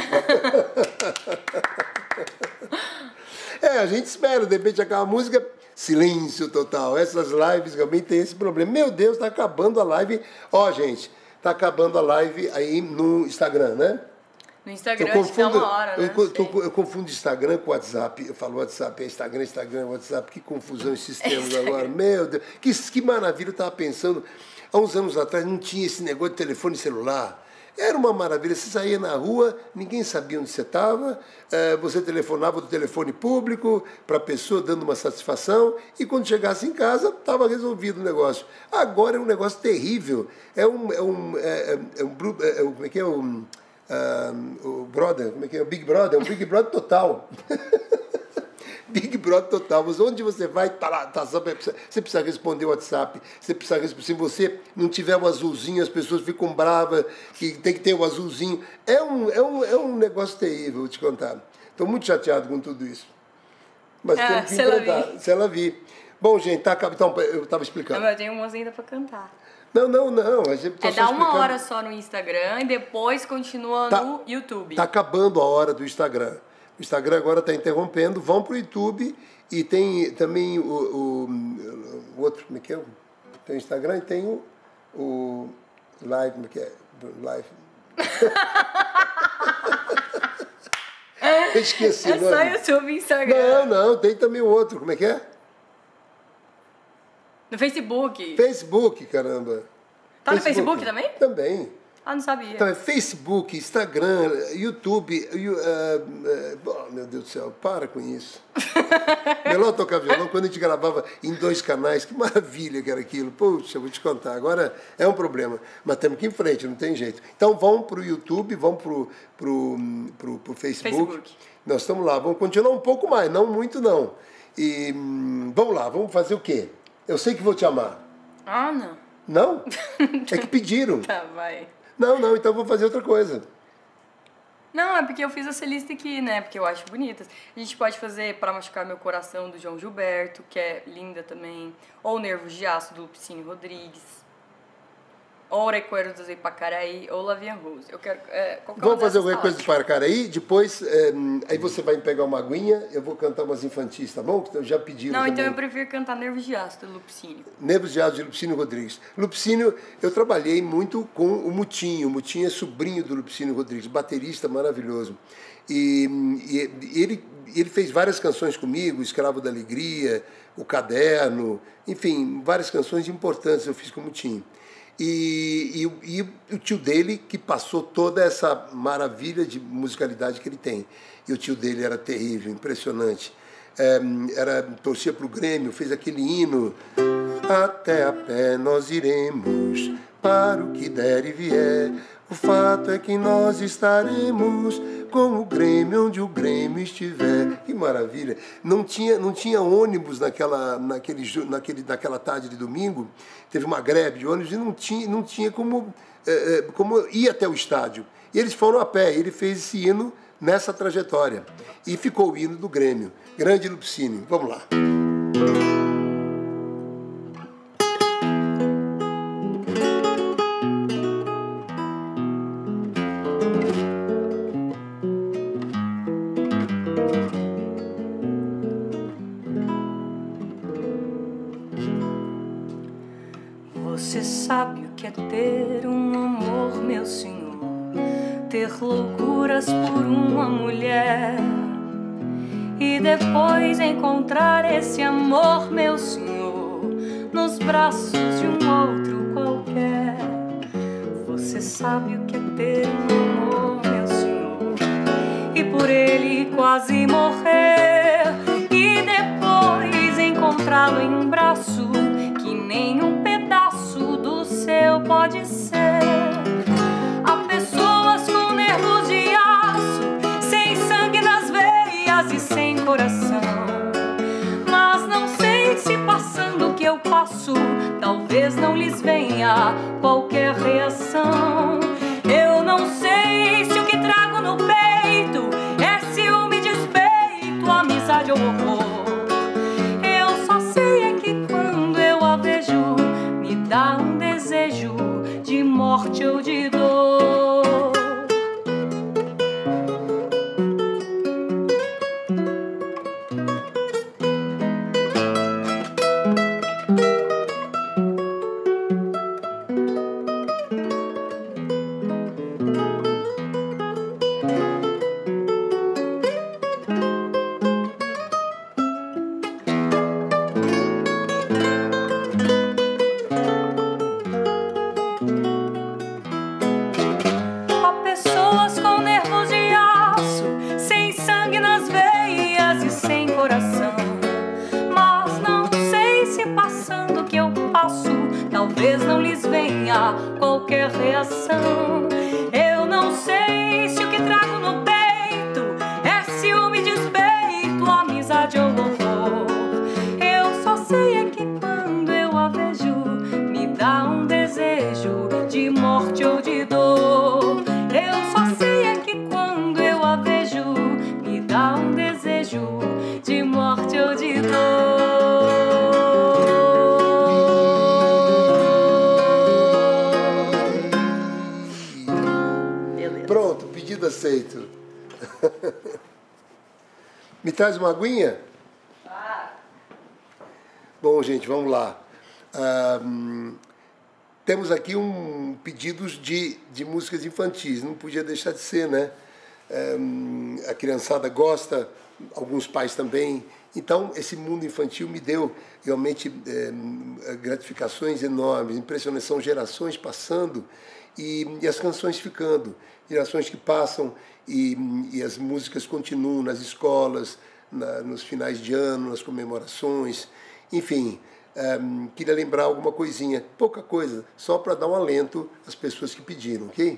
É, a gente espera, de repente acaba a música, silêncio total. Essas lives também tem esse problema. Meu Deus, tá acabando a live. Ó, gente, tá acabando a live aí no Instagram, né? No Instagram eu confundo, uma hora, né? Eu, eu, eu confundo Instagram com WhatsApp. Eu falo WhatsApp, é Instagram, Instagram, WhatsApp. Que confusão esses termos agora. Meu Deus, que, que maravilha. Eu estava pensando, há uns anos atrás não tinha esse negócio de telefone celular. Era uma maravilha. Você saía na rua, ninguém sabia onde você estava. Você telefonava do telefone público para a pessoa dando uma satisfação. E quando chegasse em casa, estava resolvido o negócio. Agora é um negócio terrível. É um... É um, é, é um, é um como é que é? Um... Uh, o Brother, como é que é? O Big Brother, é um Big Brother total. Big Brother total. Mas onde você vai, tá lá, tá, você precisa responder o WhatsApp, você precisa responder. Se você não tiver o azulzinho, as pessoas ficam bravas, que tem que ter o azulzinho. É um, é um, é um negócio terrível, vou te contar. Estou muito chateado com tudo isso. Mas ah, temos que enfrentar. Se ela vir. Bom, gente, tá, então, eu estava explicando. Não, eu tenho umas ainda para cantar. Não, não, não. A gente tá é só dar uma explicando. hora só no Instagram e depois continua tá, no YouTube. Tá acabando a hora do Instagram. O Instagram agora está interrompendo. Vão pro YouTube e tem também o, o, o outro, como é que é? Tem o Instagram e tem o, o Live, como é que é? Live. Eu esqueci. É só YouTube e Instagram. Não, não, tem também o outro, como é que é? No Facebook? Facebook, caramba. Tá Facebook. No Facebook também? Também. Ah, não sabia. Então é Facebook, Instagram, YouTube. Uh, uh, oh, meu Deus do céu, para com isso. Melhor tocar violão quando a gente gravava em dois canais. Que maravilha que era aquilo. Puxa, vou te contar. Agora é um problema. Mas temos que ir em frente, não tem jeito. Então vão para o YouTube, vão para o pro, pro, pro Facebook. Facebook. Nós estamos lá. Vamos continuar um pouco mais, não muito não. E hum, vamos lá, vamos fazer o quê? Eu sei que vou te amar. Ah, não. Não? É que pediram. Tá, vai. Não, não, então vou fazer outra coisa. Não, é porque eu fiz essa lista aqui, né? Porque eu acho bonitas. A gente pode fazer Para Machucar Meu Coração, do João Gilberto, que é linda também. Ou Nervos de Aço, do Lupicínio Rodrigues. Ou Recuerdos de Pacaraí, ou La Vie en Rose. Eu quero... É, Vamos fazer o Recuerdos de Pacaraí, depois é, aí você vai me pegar uma aguinha, eu vou cantar umas infantis, tá bom? Que eu já pedi. Não, também. Então eu prefiro cantar Nervos de Aço, do Lupicínio. Nervos de Aço, de Lupicínio Rodrigues. Lupicínio, eu trabalhei muito com o Mutinho. O Mutinho é sobrinho do Lupicínio Rodrigues, baterista maravilhoso. E, e ele, ele fez várias canções comigo, Escravo da Alegria, O Caderno, enfim, várias canções importantes eu fiz com o Mutinho. E, e, e o tio dele que passou toda essa maravilha de musicalidade que ele tem. E o tio dele era terrível, impressionante. É, era, torcia para o Grêmio, fez aquele hino. Até a pé nós iremos, para o que der e vier. O fato é que nós estaremos com o Grêmio onde o Grêmio estiver. Que maravilha! Não tinha, não tinha ônibus naquela, naquele, naquele, naquela tarde de domingo. Teve uma greve de ônibus e não tinha, não tinha como, é, como ir até o estádio. E eles foram a pé. Ele fez esse hino nessa trajetória. E ficou o hino do Grêmio. Grande Lupicínio. Vamos lá. Você sabe o que é ter um amor, meu senhor, ter loucuras por uma mulher e depois encontrar esse amor, meu senhor, nos braços de um outro qualquer. Você sabe o que é ter um amor, meu senhor, e por ele quase morrer e depois encontrá-lo em um braço que nem um pedaço do seu pode ser. Há pessoas com nervos de aço, sem sangue nas veias e sem coração. Mas não sei se passando o que eu passo, talvez não lhes venha qualquer reação. Eu não sei se o que trago no peito é ciúme, despeito, amizade ou horror. Eu só sei é que quando eu a vejo, me dá um desejo de morte ou de dor. estranha qualquer reação. Eu não sei se o que trago no peito é ciúme, despeito, amizade ou horror. Eu só sei é que quando eu a vejo me dá um desejo de morte ou de dor. Eu só sei é que quando eu a vejo me dá um desejo de morte ou de dor. Pronto, pedido aceito. Me traz uma aguinha? Ah. Bom, gente, vamos lá. Um, temos aqui um pedidos de, de músicas infantis, não podia deixar de ser, né? Um, a criançada gosta, alguns pais também. Então, esse mundo infantil me deu realmente é, gratificações enormes, impressionantes. São gerações passando e, e as canções ficando. Gerações que passam e, e as músicas continuam nas escolas, na, nos finais de ano, nas comemorações. Enfim, um, queria lembrar alguma coisinha, pouca coisa, só para dar um alento às pessoas que pediram, ok?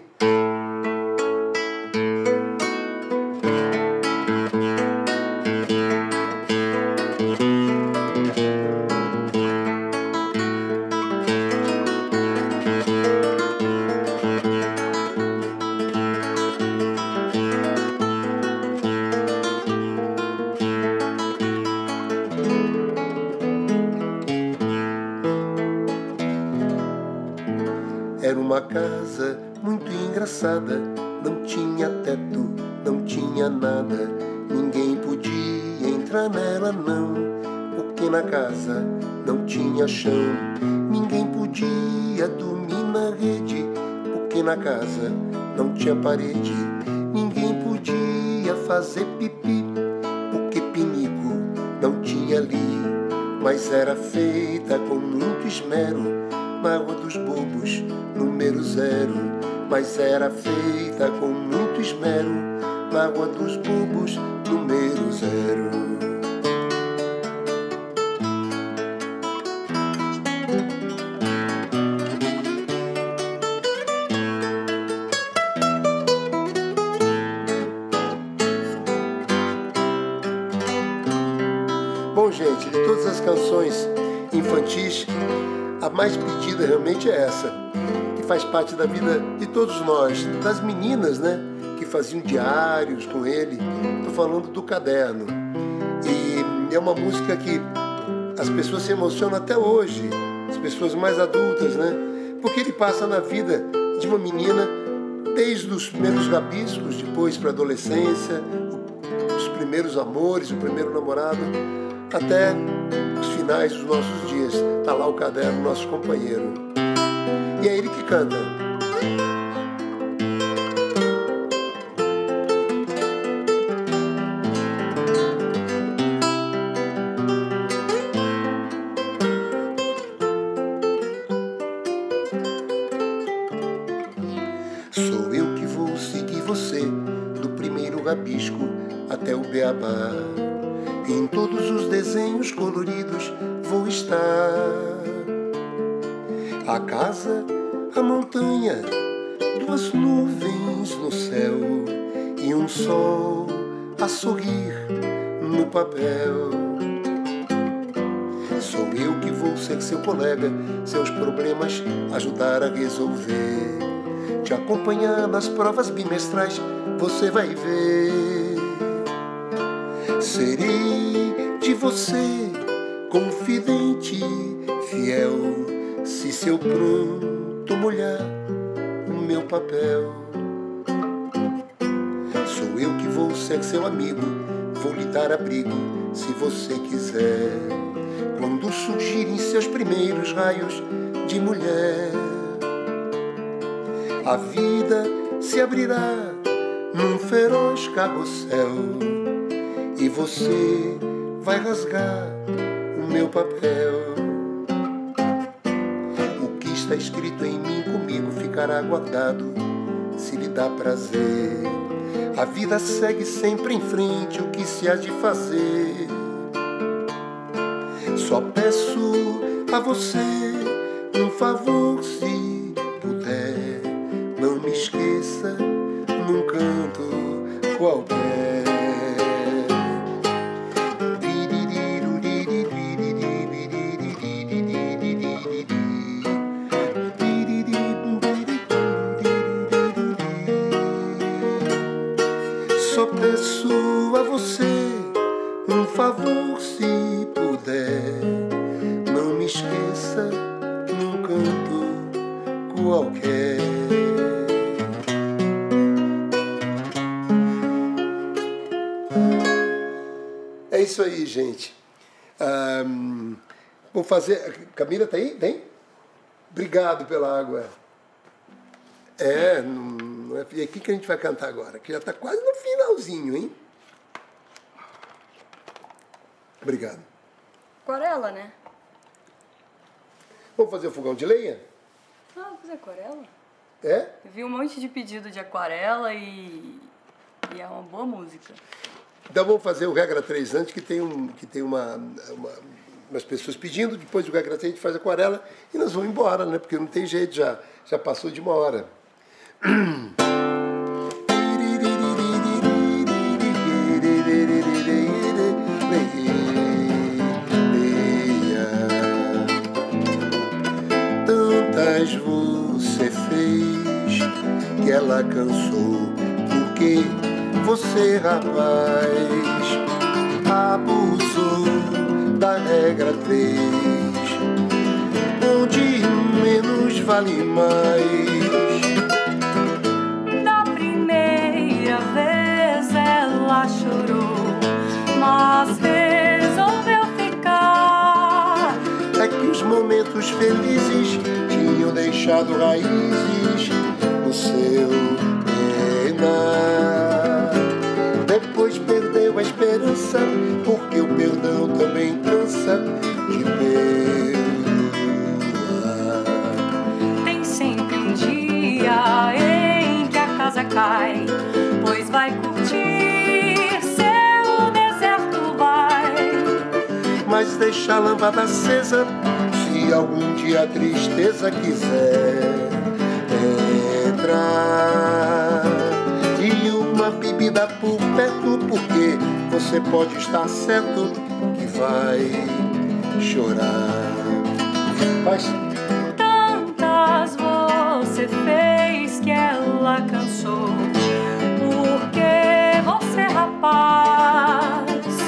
Era uma casa muito engraçada, não tinha teto, não tinha nada, ninguém podia entrar nela não, porque na casa não tinha chão, ninguém podia dormir na rede, porque na casa não tinha parede, ninguém podia fazer pipi, porque pinico não tinha ali, mas era feita com muito esmero, mágoa dos bobos, número zero, mas era feita com muito esmero, mágoa dos bobos, número zero. Bom, gente, de todas as canções infantis, a mais pedida realmente é essa, que faz parte da vida de todos nós, das meninas, né, que faziam diários com ele. Estou falando do Caderno. E é uma música que as pessoas se emocionam até hoje, as pessoas mais adultas, né, porque ele passa na vida de uma menina desde os primeiros rabiscos, depois para a adolescência, os primeiros amores, o primeiro namorado, até os finais dos nossos dias. Está lá o Caderno, nosso companheiro. E é ele que canta. Sou eu que vou seguir você, do primeiro rabisco até o beabá. Em todos os desenhos coloridos vou estar. A casa, a montanha, duas nuvens no céu e um sol a sorrir no papel. Sou eu que vou ser seu colega, seus problemas ajudar a resolver. Te acompanhar nas provas bimestrais, você vai ver. Serei de você confidente, fiel, se seu pranto molhar o meu papel. Sou eu que vou ser seu amigo, vou lhe dar abrigo, se você quiser. Quando surgirem seus primeiros raios de mulher, a vida se abrirá num feroz carrossel e você vai rasgar o meu papel. O que está escrito em mim comigo ficará guardado, se lhe dá prazer. A vida segue sempre em frente, o que se há de fazer? Só peço a você um favor, se me esqueça num canto qualquer. Só peço a você um favor, se puder, não me esqueça num canto qualquer. É isso aí, gente. Um, vou fazer... Camila, tá aí? Vem? Obrigado pela água. É, não é... E o que a gente vai cantar agora? Que já está quase no finalzinho, hein? Obrigado. Aquarela, né? Vamos fazer o fogão de lenha? Ah, vou fazer aquarela. É? Eu vi um monte de pedido de aquarela e, e é uma boa música. Então vamos fazer o regra três antes, que tem, um, que tem uma, uma, umas pessoas pedindo, depois do regra três a gente faz aquarela e nós vamos embora, né? Porque não tem jeito, já, já passou de uma hora. Tantas você fez que ela cansou, porque você, rapaz, abusou da regra três, onde menos vale mais. Da primeira vez ela chorou, mas resolveu ficar. É que os momentos felizes tinham deixado raízes no seu penar. Depois perdeu a esperança, porque o perdão também cansa de perdoar. Tem sempre um dia em que a casa cai, pois vai curtir, seu deserto vai. Mas deixa a lâmpada acesa, se algum dia a tristeza quiser entrar. E uma bebida por perto, porque você pode estar certo que vai chorar. Mas tantas você fez que ela cansou, porque você, rapaz,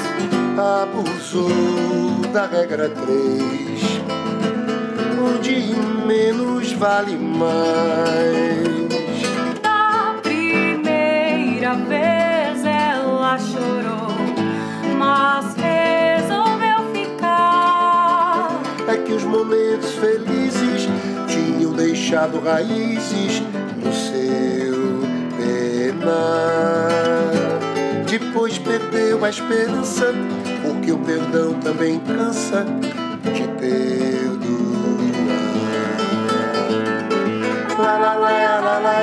abusou da regra três, onde menos vale mais. Da primeira vez ela chorou, mas resolveu ficar. É que os momentos felizes tinham deixado raízes no seu penar. Depois perdeu a esperança, porque o perdão também cansa de perdoar. La la la la la la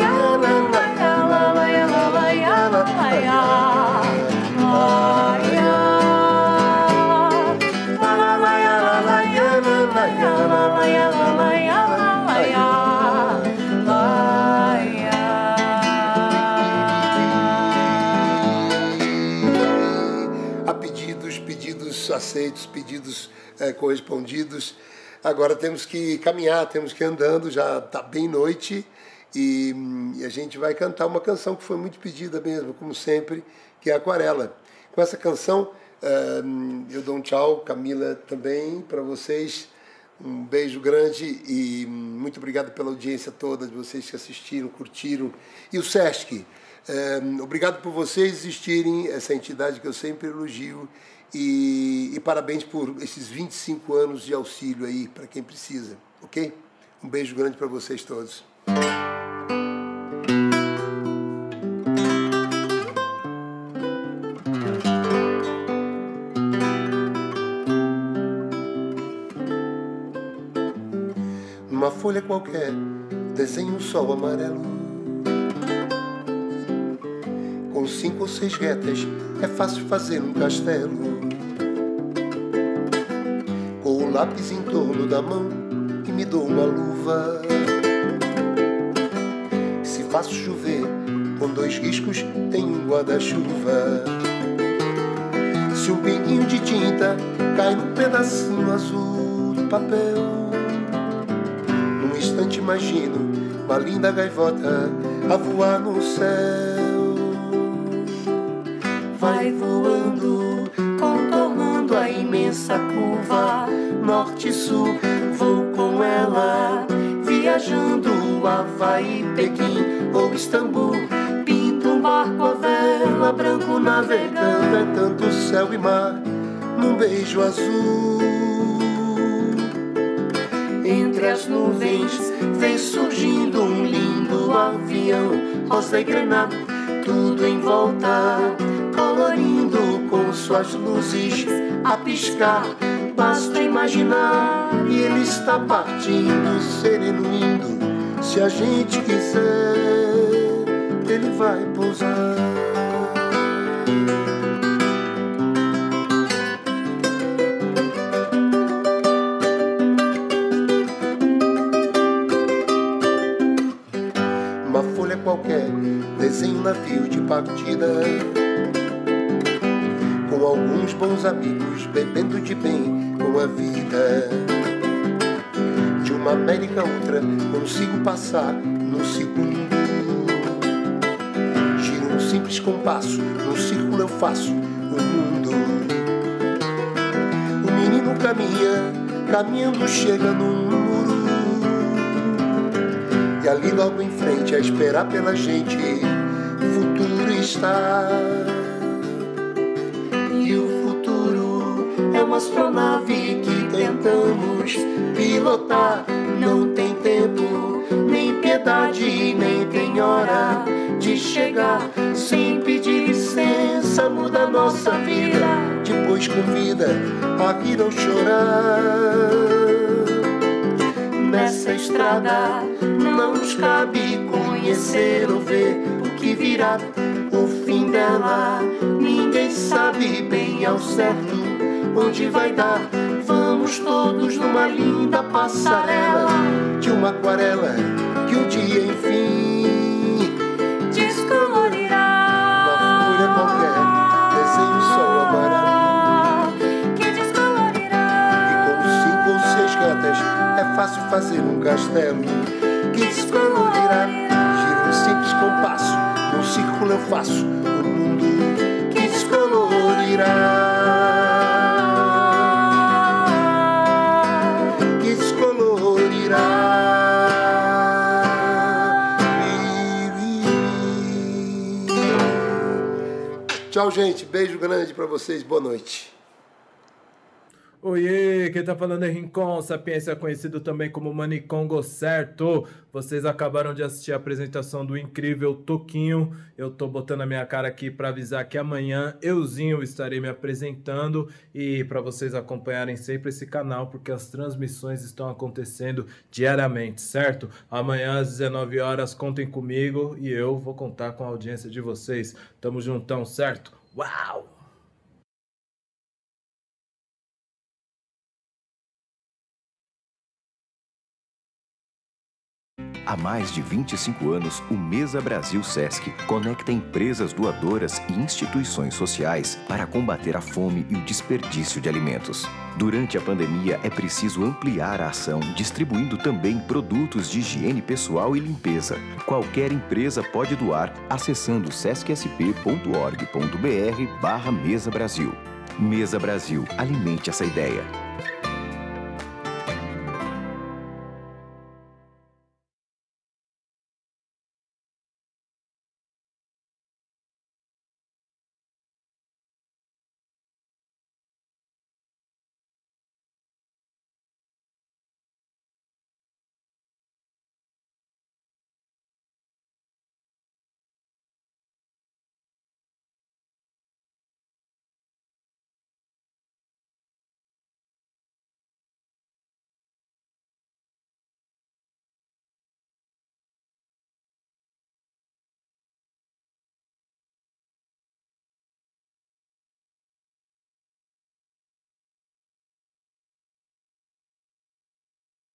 a pedidos, pedidos aceitos, pedidos é, correspondidos. Agora temos que caminhar, temos que ir andando, já está bem noite e, e a gente vai cantar uma canção que foi muito pedida mesmo, como sempre, que é Aquarela. Com essa canção, uh, eu dou um tchau, Camila também, para vocês. Um beijo grande e muito obrigado pela audiência toda de vocês que assistiram, curtiram. E o Sesc, uh, obrigado por vocês existirem, essa entidade que eu sempre elogio. E, e parabéns por esses vinte e cinco anos de auxílio aí para quem precisa, ok? Um beijo grande para vocês todos. Numa folha qualquer, desenho um sol amarelo. Com cinco ou seis retas, é fácil fazer um castelo. Com o lápis em torno da mão e me dou uma luva. Se faço chover, com dois riscos tem um guarda-chuva. Se um pinguinho de tinta cai num pedacinho azul do papel, num instante imagino uma linda gaivota a voar no céu. Vai voando, contornando a imensa curva norte e sul, vou com ela, viajando Havaí, Pequim ou Istambul. Pinto um barco à vela, branco navegando, é tanto céu e mar num beijo azul. Entre as nuvens vem surgindo um lindo avião, rosa e granada, tudo em volta, colorindo com suas luzes a piscar. Basta imaginar, e ele está partindo, sereno indo. Se a gente quiser, ele vai pousar. Uma folha qualquer, desenho um navio de partida, com alguns bons amigos, bebendo de bem com a vida. De uma América a outra, consigo passar num segundo. Giro um simples compasso, num círculo eu faço o mundo. O menino caminha, caminhando chega num muro, e ali logo em frente, a esperar pela gente, o futuro está. E o futuro é uma astronave que tentamos pilotar. Não tem tempo, nem piedade, nem tem hora de chegar. Sem pedir licença, muda a nossa vida. Depois convida a rir ou chorar. Nessa estrada não nos cabe conhecer ou ver o que virá. O fim dela ninguém sabe bem ao certo onde vai dar. Vamos todos numa linda passarela de uma aquarela que um dia enfim descolorirá. Uma folha qualquer, desenho o sol amarelo que descolorirá. E com cinco ou seis retas é fácil fazer um castelo que descolorirá. Giro um simples compasso, num círculo eu faço o mundo que descolorirá. Tchau, gente. Beijo grande pra vocês. Boa noite. Oiê, quem tá falando é Rincon, Sapiência, conhecido também como Manicongo, certo? Vocês acabaram de assistir a apresentação do incrível Toquinho. Eu tô botando a minha cara aqui para avisar que amanhã euzinho estarei me apresentando e para vocês acompanharem sempre esse canal, porque as transmissões estão acontecendo diariamente, certo? Amanhã às dezenove horas, contem comigo e eu vou contar com a audiência de vocês. Tamo juntão, certo? Uau! Há mais de vinte e cinco anos, o Mesa Brasil Sesc conecta empresas doadoras e instituições sociais para combater a fome e o desperdício de alimentos. Durante a pandemia, é preciso ampliar a ação, distribuindo também produtos de higiene pessoal e limpeza. Qualquer empresa pode doar acessando sescsp ponto org ponto br barra Mesa Brasil. Mesa Brasil, alimente essa ideia.